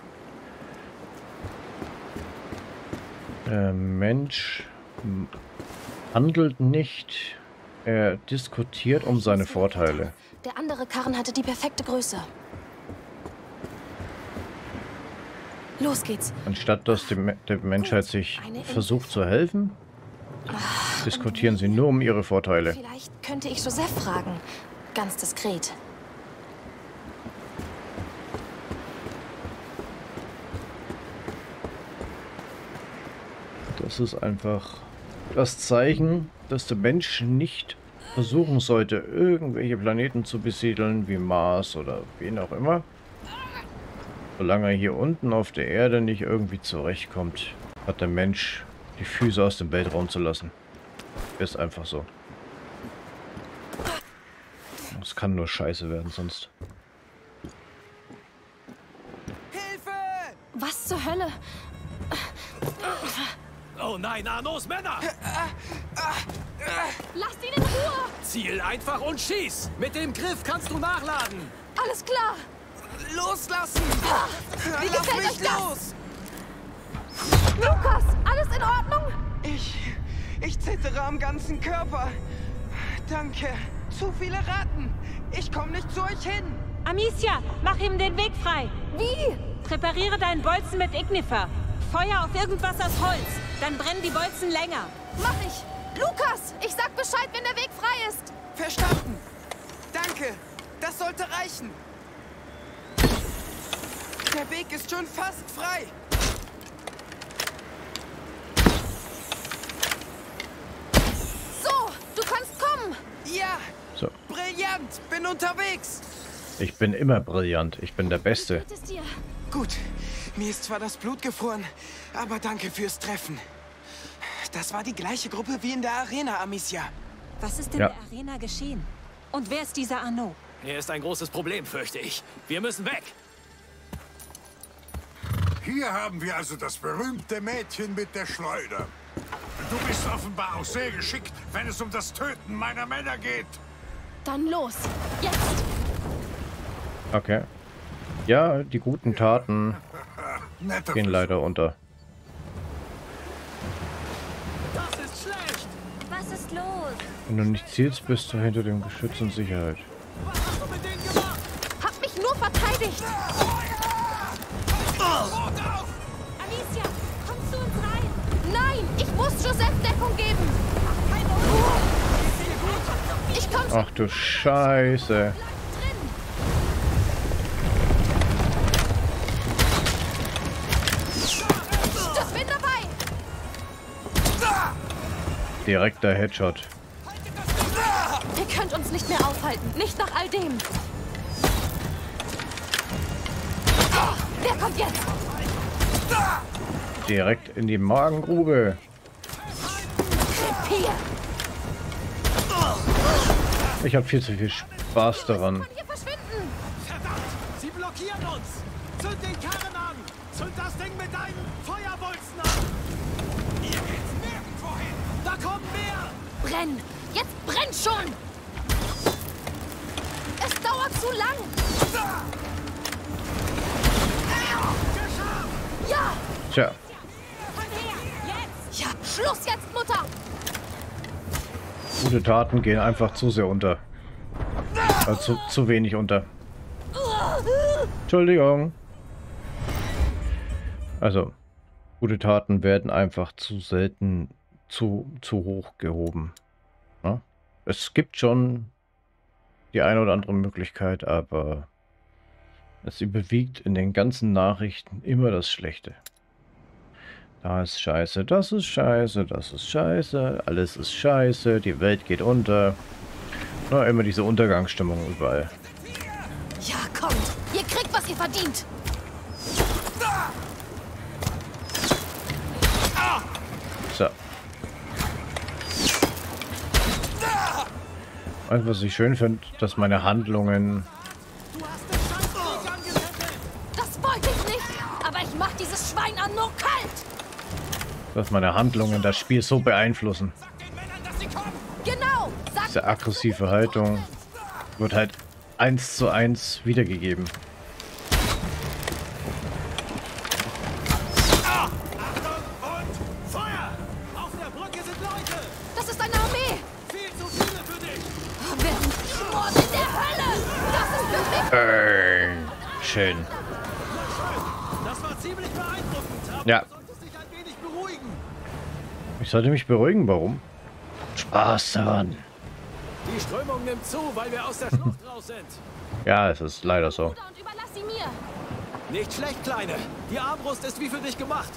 Der Mensch handelt nicht, er diskutiert um seine Vorteile. Der andere Karren hatte die perfekte Größe. Los geht's. Anstatt dass der Menschheit sich versucht zu helfen, diskutieren sie nur um ihre Vorteile. Vielleicht könnte ich Joseph fragen. Ganz diskret. Das ist einfach das Zeichen, dass der Mensch nicht versuchen sollte, irgendwelche Planeten zu besiedeln, wie Mars oder wen auch immer. Solange er hier unten auf der Erde nicht irgendwie zurechtkommt, hat der Mensch die Füße aus dem Weltraum zu lassen. Ist einfach so. Es kann nur scheiße werden sonst. Hilfe! Was zur Hölle? Oh nein, Arnos Männer! Lasst ihn in Ruhe! Ziel einfach und schieß! Mit dem Griff kannst du nachladen! Alles klar! Loslassen! Wie Lass gefällt mich euch das? los! Lukas, alles in Ordnung? Ich zittere am ganzen Körper. Danke. Zu viele Ratten. Ich komme nicht zu euch hin. Amicia, mach ihm den Weg frei. Wie? Präpariere deinen Bolzen mit Ignifer. Feuer auf irgendwas aus Holz. Dann brennen die Bolzen länger. Mach ich! Lukas, ich sag Bescheid, wenn der Weg frei ist! Verstanden. Danke. Das sollte reichen. Der Weg ist schon fast frei. So, du kannst kommen! Ja. So. Brillant. Bin unterwegs. Ich bin immer brillant. Ich bin der Beste. Geht es dir? Gut. Mir ist zwar das Blut gefroren, aber danke fürs Treffen. Das war die gleiche Gruppe wie in der Arena, Amicia. Was ist in Ja. der Arena geschehen? Und wer ist dieser Arnaud? Er ist ein großes Problem, fürchte ich. Wir müssen weg! Hier haben wir also das berühmte Mädchen mit der Schleuder. Du bist offenbar auch sehr geschickt, wenn es um das Töten meiner Männer geht. Dann los! Jetzt! Okay. Ja, die guten Taten Netter gehen leider unter. Das ist schlecht! Was ist los? Wenn du nicht zielst, bist du hinter dem Geschütz in Sicherheit. Was hast du mit denen gemacht? Hab mich nur verteidigt! Amicia, komm zu uns rein. Nein, ich muss Joseph Deckung geben! Ich komm schon Ach du Scheiße. drin! Ich bin dabei! Direkter Headshot. Ihr könnt uns nicht mehr aufhalten, nicht nach all dem! Wer kommt jetzt? Direkt in die Magengrube. Hier! Ich habe viel zu viel Spaß daran. Hier verschwinden! Verdammt! Sie blockieren uns! Zünd den Karren an! Zünd das Ding mit deinen Feuerbolzen an! Ihr geht's nirgendwo hin! Da kommen mehr! Brenn! Jetzt brenn schon! Es dauert zu lang! Ja! Tja, Ja, Schluss jetzt, Mutter! gute Taten gehen einfach zu sehr unter. Also zu wenig unter. Entschuldigung. Also, gute Taten werden einfach zu selten zu hoch gehoben. Ja? Es gibt schon die eine oder andere Möglichkeit, aber es überwiegt in den ganzen Nachrichten immer das Schlechte. Da ist Scheiße, das ist Scheiße, das ist Scheiße, alles ist Scheiße, die Welt geht unter. Na, immer diese Untergangsstimmung überall. Ja, kommt! Ihr kriegt, was ihr verdient! So. Und was ich schön finde, dass meine Handlungen, Du hast den Scheißweg angezettelt! Das wollte ich nicht! Aber ich mach dieses Schwein an nur kalt! das Spiel so beeinflussen. Sag den Männern, dass sie kommen! Genau! Sag Diese aggressive Haltung wird halt 1:1 wiedergegeben. Achtung und Feuer! Auf der Brücke sind Leute! das ist eine Armee! Viel zu viele für dich! Während Mord in der Hölle! Das ist für mich! Schön. Das war ziemlich beeindruckend, aber Ja. du solltest dich ein wenig beruhigen. Ich sollte mich beruhigen, warum? Spaß daran. Die Strömung nimmt zu, weil wir aus der Schlucht raus sind. Ja, es ist leider so. Bruder, und überlass sie mir. Nicht schlecht, Kleine. Die Armbrust ist wie für dich gemacht.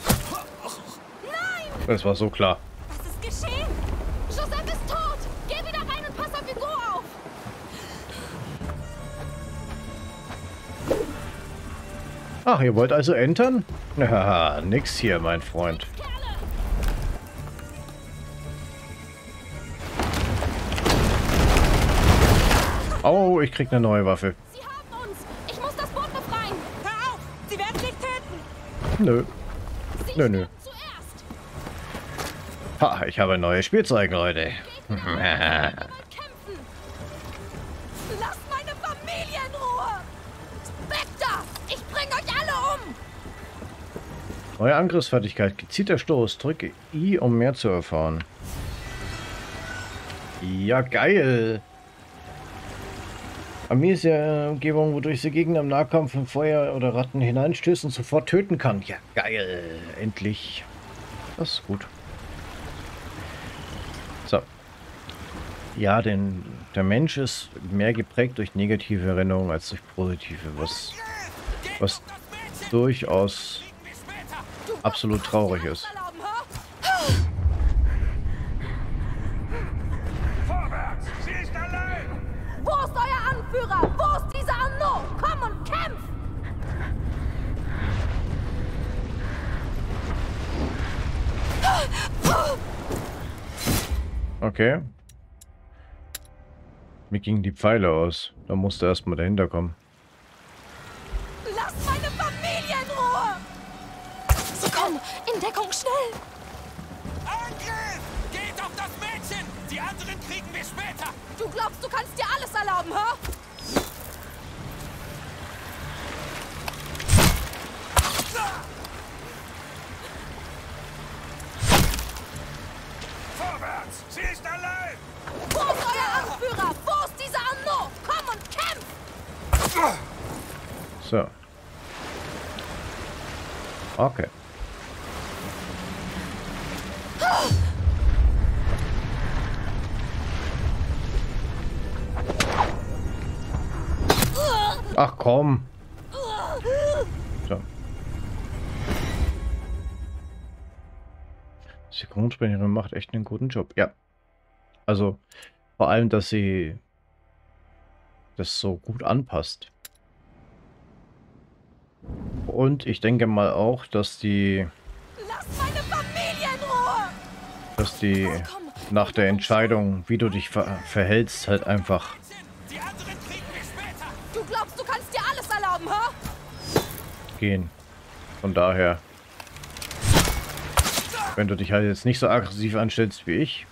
Das war so klar. Was ist geschehen? Joseph ist tot. Geh wieder rein und pass auf Hugo auf. Ach, ihr wollt also entern? Haha, nix hier, mein Freund. Kerle. Oh, ich krieg eine neue Waffe. Sie haben uns. Ich muss das Boot befreien. Hör auf! Sie werden dich töten! Nö. Sie Nö, nö. sterben zuerst. Ha, ich habe neue Spielzeuge, Leute. Ihr wollt kämpfen. Lasst meine Familie in Ruhe! Spectre! Ich bring euch alle um! Neue Angriffsfertigkeit. Gezielter Stoß. Drücke I, um mehr zu erfahren. Ja, geil. Armee ist ja Umgebung, wodurch sie Gegner im Nahkampf in Feuer oder Ratten hineinstößt und sofort töten kann. Ja, geil. Endlich. Das ist gut. So. Ja, denn der Mensch ist mehr geprägt durch negative Erinnerungen als durch positive, was durchaus absolut traurig ist. Erlauben, hä? Vorwärts! Sie ist allein! Wo ist euer Anführer? Wo ist dieser Arnaud? Komm und kämpf! Okay. Mir gingen die Pfeile aus. Da musste erstmal dahinter kommen. Lasst meine Familie in Ruhe! Sie kommen. In Deckung, schnell. Angriff! Geht auf das Mädchen! Die anderen kriegen wir später! Du glaubst, du kannst dir alles erlauben, hä? Vorwärts! Sie ist allein! Wo ist euer Anführer? Wo ist dieser Arnaud? Komm und kämpf! So. Okay. Ach komm. So. Synchronsprecherin macht echt einen guten Job. Ja. Also vor allem, dass sie das so gut anpasst. Und ich denke mal auch, dass die Lasst meine Familie in Ruhe! nach der Entscheidung, wie du dich verhältst, halt einfach Die anderen kriegen wir später! Du glaubst, du kannst dir alles erlauben, hä? gehen. Von daher, wenn du dich halt jetzt nicht so aggressiv anstellst wie ich,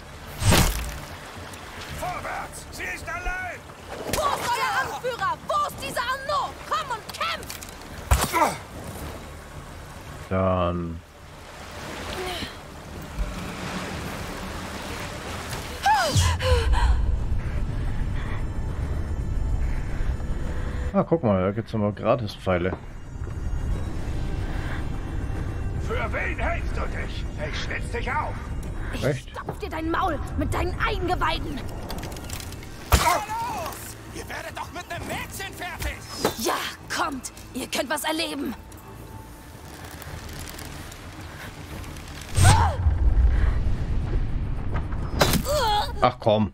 Vorwärts! Sie ist allein! Wo ist euer Anführer? Wo ist dieser Arnaud? Komm und kämpf! dann... Ah, guck mal, da gibt's nochmal Gratis-Pfeile. Für wen hältst du dich? Ich schlitz dich auf! Echt? Stopf dir dein Maul mit deinen Eingeweiden! Los! Ihr werdet doch mit einem Mädchen fertig! Ja, kommt! Ihr könnt was erleben! Ach komm.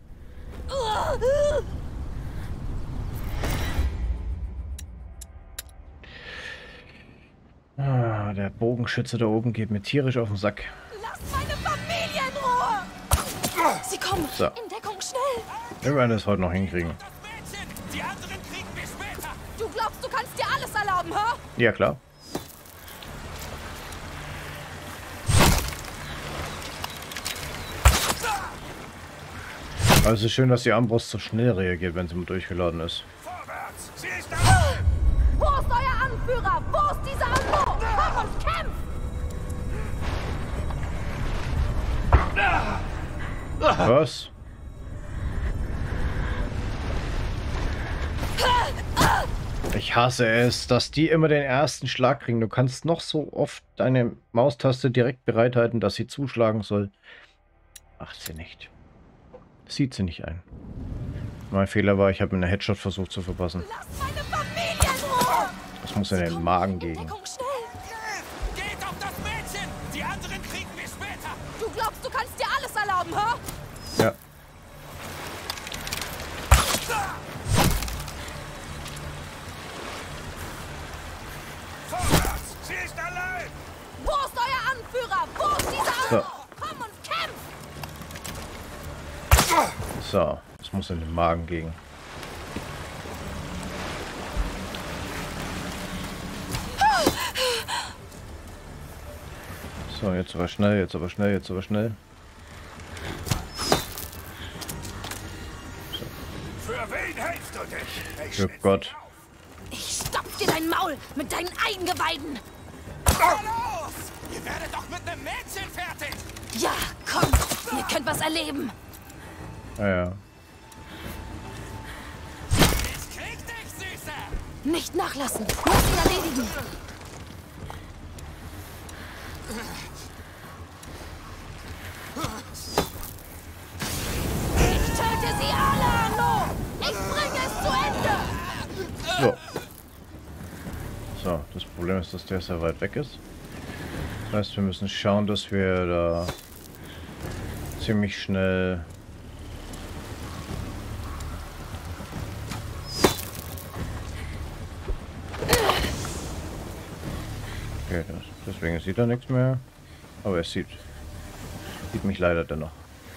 Ah, der Bogenschütze da oben geht mir tierisch auf den Sack. Lasst meine Familie in Ruhe! Sie kommen. So. In Deckung, schnell. Wir werden das heute noch hinkriegen. Das Mädchen! Die anderen kriegen wir später! Du glaubst, du kannst dir alles erlauben, hä? Ja, klar. Also es ist schön, dass die Armbrust so schnell reagiert, wenn sie mal durchgeladen ist. Vorwärts! Sie ist allein! Wo ist euer Anführer? Wo ist dieser Arnaud? Komm und kämpf! Was? Ich hasse es, dass die immer den ersten Schlag kriegen. Du kannst noch so oft deine Maustaste direkt bereithalten, dass sie zuschlagen soll. Macht sie nicht. Sieht sie nicht ein. Mein Fehler war, ich habe einen Headshot versucht zu verpassen. Lass meine Familie in Ruhe! Das muss in den Magen gehen. Deckung, schnell! Geht auf das Mädchen! Die anderen kriegen wir später! Du glaubst, du kannst dir alles erlauben, hä? Ja. Vorwärts! Sie ist allein! Wo ist euer Anführer? Wo ist dieser So. Komm und kämpf! So, das muss in den Magen gehen. So, jetzt aber schnell, jetzt aber schnell, jetzt aber schnell. Für wen hältst du dich? Ich Für schlitz Gott. dich auf. Ich stopf dir dein Maul mit deinen Eingeweiden! Na los! Ihr werdet doch mit einem Mädchen fertig! Ja, komm! Ihr könnt was erleben! Ja. Ich krieg dich, Süße! Nicht nachlassen! Lass ihn erledigen! Ich töte sie alle, Arno! Ich bringe es zu Ende! So. So, das Problem ist, dass der sehr weit weg ist. Das heißt, wir müssen schauen, dass wir da ziemlich schnell okay, deswegen sieht er nichts mehr. Aber er sieht mich leider dennoch.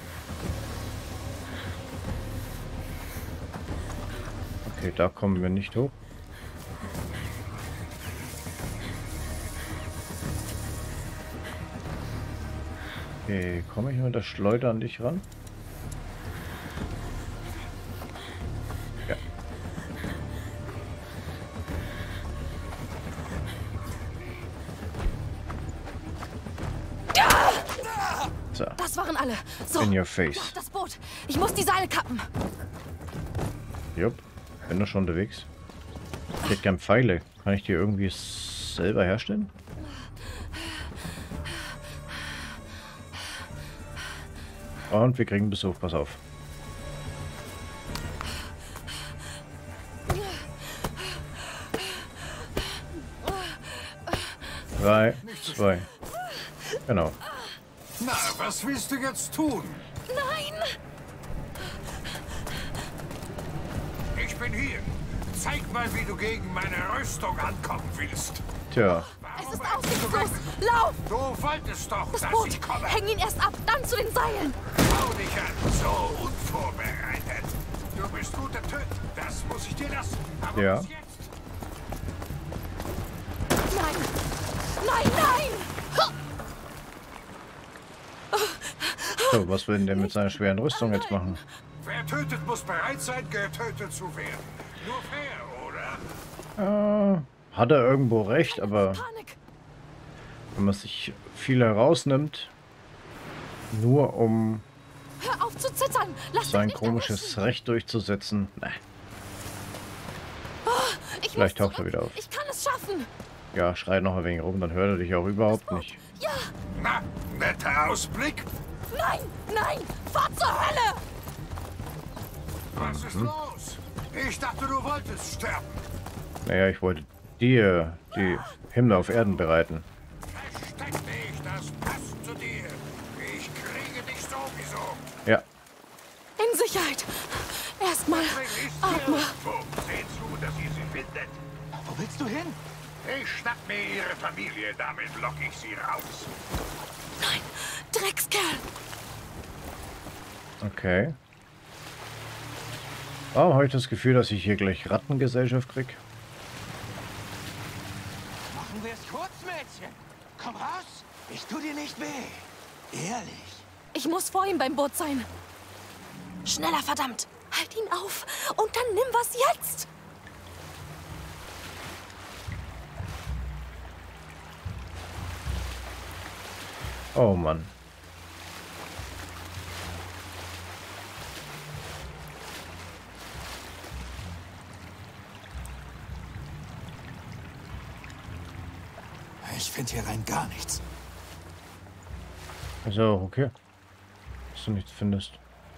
Okay, da kommen wir nicht hoch. Okay, komme ich mit der Schleuder an dich ran? Ja. So, Das waren alle. So, in your face. mach das Boot. Ich muss die Seile kappen. Jupp, bin doch schon unterwegs. Ich hätte gern Pfeile. Kann ich die irgendwie selber herstellen? Und wir kriegen Besuch, pass auf. Drei, zwei. Genau. Na, was willst du jetzt tun? Nein! Ich bin hier. Zeig mal, wie du gegen meine Rüstung ankommen willst. Tja, Es ist aussichtslos! Lauf! Du wolltest doch, Das dass Boot! ich komme. Häng ihn erst ab, dann zu den Seilen! Schau dich an, so unvorbereitet. Du bist guter Töter, das muss ich dir lassen. Aber Ja. bis jetzt. Nein! Nein, nein! so, was will denn der mit seiner schweren Rüstung jetzt machen? Wer tötet, muss bereit sein, getötet zu werden. Nur fair, oder? Hat er irgendwo recht, aber Panik! wenn man sich viel herausnimmt, nur um Hör auf zu zittern! Lass dich sein nicht komisches erwischen. Recht durchzusetzen, ne. Ich Vielleicht muss taucht er zurück. wieder auf. Ich kann es schaffen! Ja, schrei noch ein wenig rum, dann hört er dich auch überhaupt nicht. Ja! Na, netter Ausblick. Nein! Nein! Fahr zur Hölle! Was ist los? Ich dachte, du wolltest sterben. Naja, ich wollte dir die Himmel auf Erden bereiten. Versteck dich, das passt zu dir. Ich kriege dich sowieso. Ja, In Sicherheit! Erstmal atme! Seht zu, dass ihr sie findet. Wo willst du hin? Ich schnapp mir ihre Familie, damit lock ich sie raus. Nein! Dreckskerl! okay. Warum habe ich das Gefühl, dass ich hier gleich Rattengesellschaft krieg? Machen wir es kurz, Mädchen. Komm raus. Ich tu dir nicht weh. Ehrlich. Ich muss vor ihm beim Boot sein. Schneller, verdammt! Halt ihn auf und dann nimm was jetzt! Oh Mann. Ich finde hier rein gar nichts. Also, okay. Dass du nichts findest.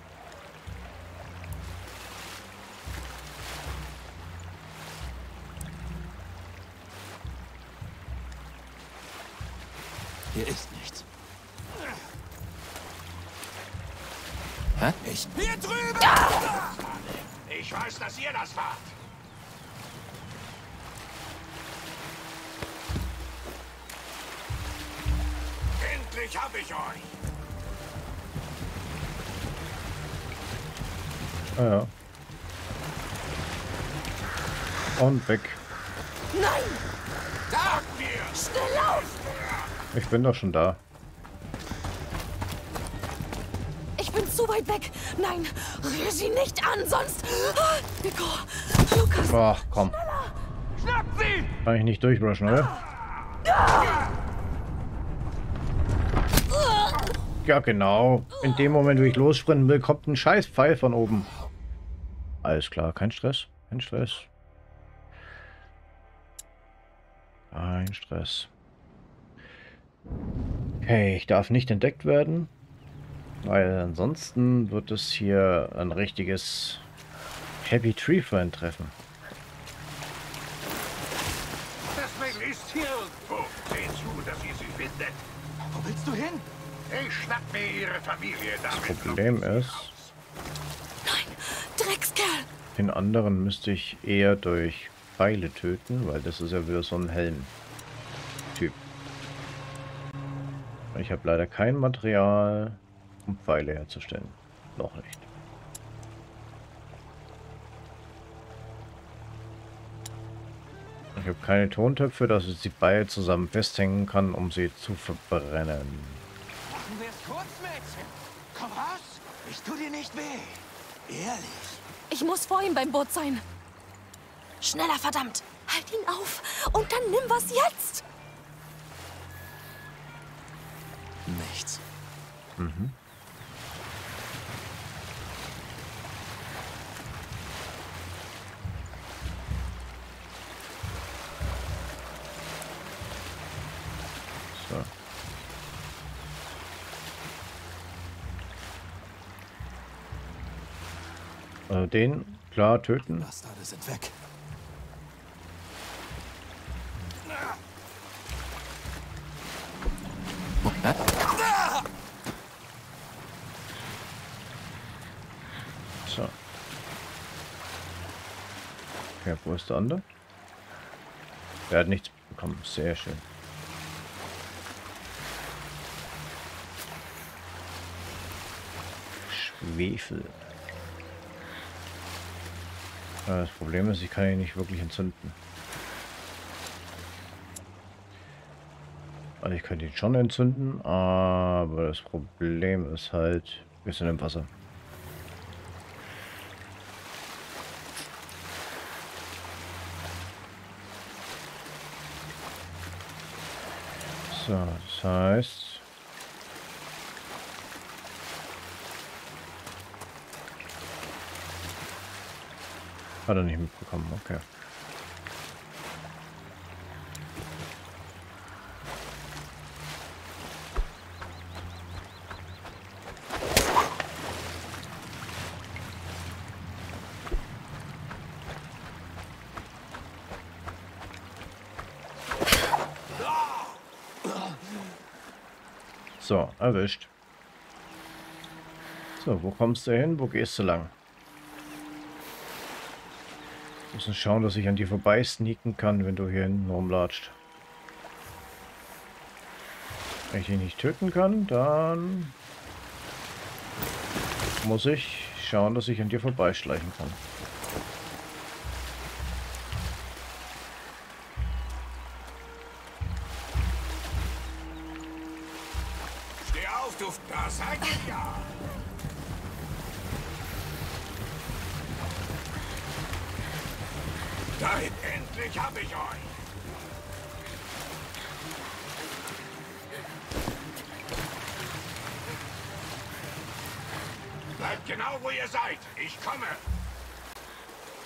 Hier ist nichts. Hä? Hier drüben! Ich weiß, dass ihr das wart. Endlich hab ich euch. Ah ja. Und weg. Nein! Sag mir! Schnell auf! Ich bin doch schon da. Ich bin zu weit weg. Nein, rühr sie nicht an, sonst... Ah, Nico, Lukas, Ach, komm. Schnapp sie! Kann ich nicht durchrushen, oder? Ja, genau. In dem Moment, wo ich lossprinten will, kommt ein scheiß Pfeil von oben. Alles klar, kein Stress. Kein Stress. Kein Stress. Okay, ich darf nicht entdeckt werden, weil ansonsten wird es hier ein richtiges Happy Tree Friend treffen. Das Mädel ist hier irgendwo. Seht zu, dass ihr sie findet. Wo willst du hin? Ich schnapp mir ihre Familie damit. Das Problem ist, nein, Dreckskerl! den anderen müsste ich eher durch Pfeile töten, weil das ist ja wieder so ein Helm-Typ. Ich habe leider kein Material, um Pfeile herzustellen. Noch nicht. Ich habe keine Tontöpfe, dass ich sie beide zusammen festhängen kann, um sie zu verbrennen. Machen wir es kurz, Mädchen. Komm raus. Ich tu dir nicht weh. Ehrlich. Ich muss vor ihm beim Boot sein. Schneller, verdammt! Halt ihn auf und dann nimm was jetzt! Nichts. Mhm. So. Also den klar töten. Bastarde sind weg. So. Okay, wo ist der andere? Der hat nichts bekommen. Sehr schön. Schwefel. Das Problem ist, ich kann ihn nicht wirklich entzünden. Also ich könnte ihn schon entzünden, aber das Problem ist halt, wir sind im Wasser. So, das heißt... Hat er nicht mitbekommen, okay. So, erwischt. So, wo kommst du hin? Wo gehst du lang? Müssen schauen, dass ich an dir vorbei sneaken kann, wenn du hier hinten rumlatscht. Wenn ich dich nicht töten kann, dann muss ich schauen, dass ich an dir vorbeischleichen kann. Steh auf, du... Da seid ihr ja. Da, endlich hab ich euch. Bleibt genau, wo ihr seid. Ich komme.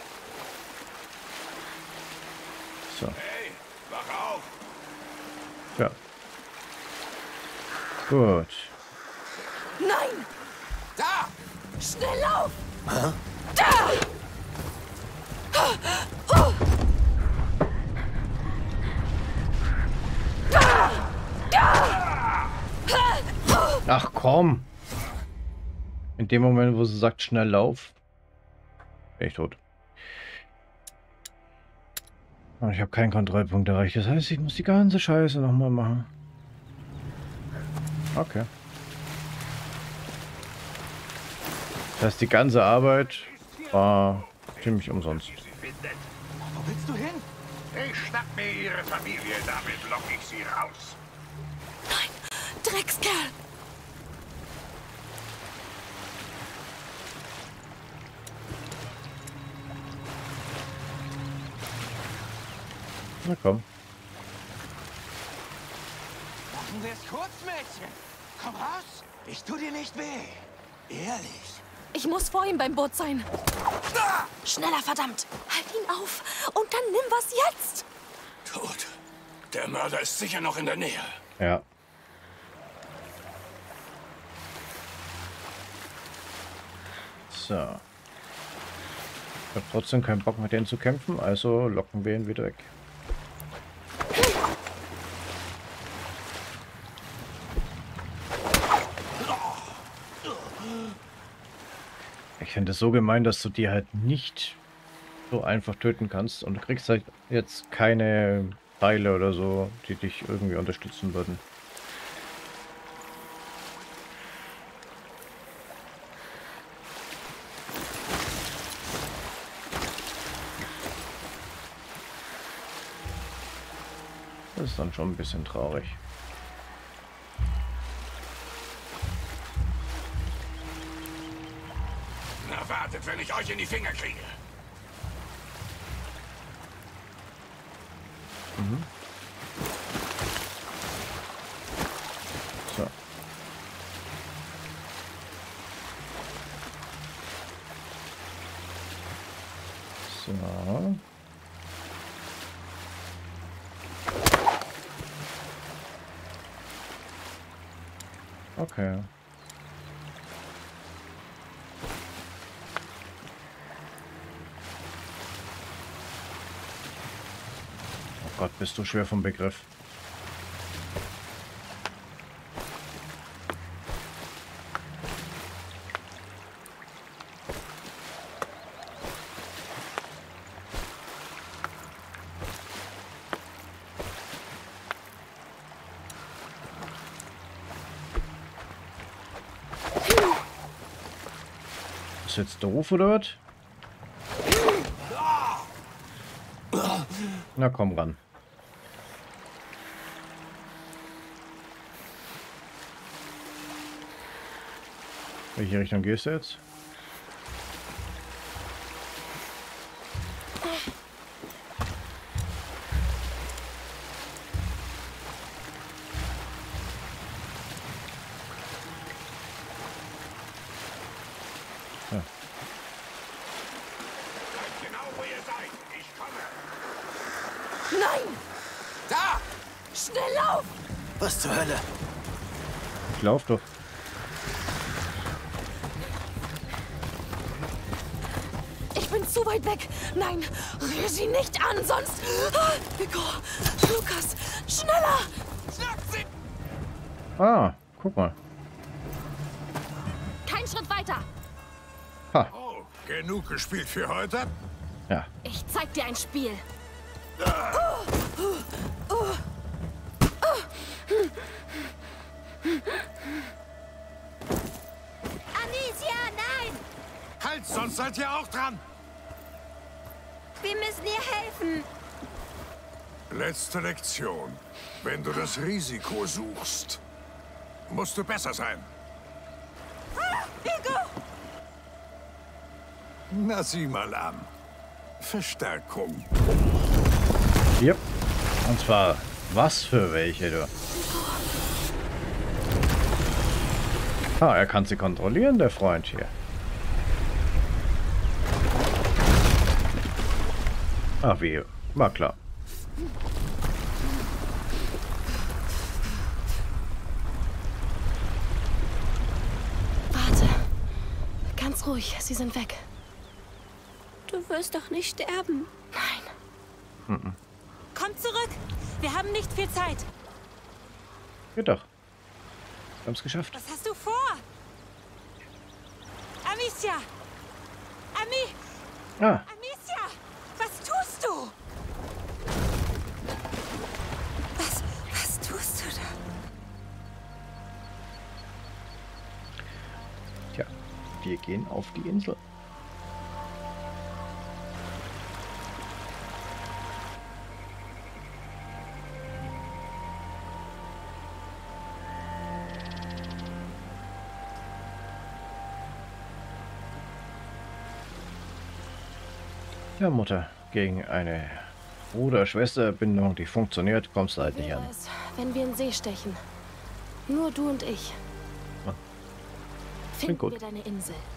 So. Hey, wach auf. Ja. Gut. Nein! Da! Schnell lauf! Ach komm! In dem Moment, wo sie sagt, schnell lauf, bin ich tot. Und ich habe keinen Kontrollpunkt erreicht. Das heißt, ich muss die ganze Scheiße nochmal machen. Okay. Das heißt, die ganze Arbeit war ziemlich umsonst. Wo willst du hin? Ich schnapp mir ihre Familie, damit lock ich sie raus. Dreckskerl! Na komm. Machen wir es kurz, Mädchen. Komm raus. Ich tu dir nicht weh. Ehrlich. Ich muss vor ihm beim Boot sein. Schneller, verdammt! Halt ihn auf und dann nimm was jetzt! Tot. Der Mörder ist sicher noch in der Nähe. Ja. So. Ich habe trotzdem keinen Bock mit denen zu kämpfen, also locken wir ihn wieder weg. Ich finde es so gemein, dass du die halt nicht so einfach töten kannst und du kriegst halt jetzt keine Teile oder so, die dich irgendwie unterstützen würden. Das ist dann schon ein bisschen traurig. Na, wartet, wenn ich euch in die Finger kriege. So. So. Okay. Oh Gott, bist du schwer vom Begriff. Ist jetzt doof oder was? Na komm ran. Welche Richtung gehst du jetzt? Ja. Genau, wo ihr seid. Ich komme. Nein! Da! Schnell lauf! Was zur Hölle? Ich lauf doch. Ich bin zu weit weg. Nein, rühr sie nicht an, sonst... Vigo, Lukas, schneller! Schnappt sie! Ah, guck mal. Kein Schritt weiter. Ha, Oh, genug gespielt für heute? ja. Ich zeig dir ein Spiel. Amicia, nein! Halt, sonst seid ihr auch dran. Wir müssen ihr helfen. Letzte Lektion. Wenn du das Risiko suchst, musst du besser sein. Vigo! Na, sieh mal an. Verstärkung. Yep. Und zwar, was für welche, du? Ah, er kann sie kontrollieren, der Freund hier. Ach, wie? War klar. Ganz ruhig, sie sind weg. Du wirst doch nicht sterben. Nein. Komm zurück! Wir haben nicht viel Zeit. Geht doch. Wir haben es geschafft. Was hast du vor? Amicia! Ah, Amicia! Was tust du? Was tust du da? tja. Wir gehen auf die Insel. Ja, Mutter, gegen eine Bruder-Schwester-Bindung, die funktioniert, kommst du halt nicht Wäre an. es, wenn wir in den See stechen. Nur du und ich. Klingt Finden gut. wir deine Insel.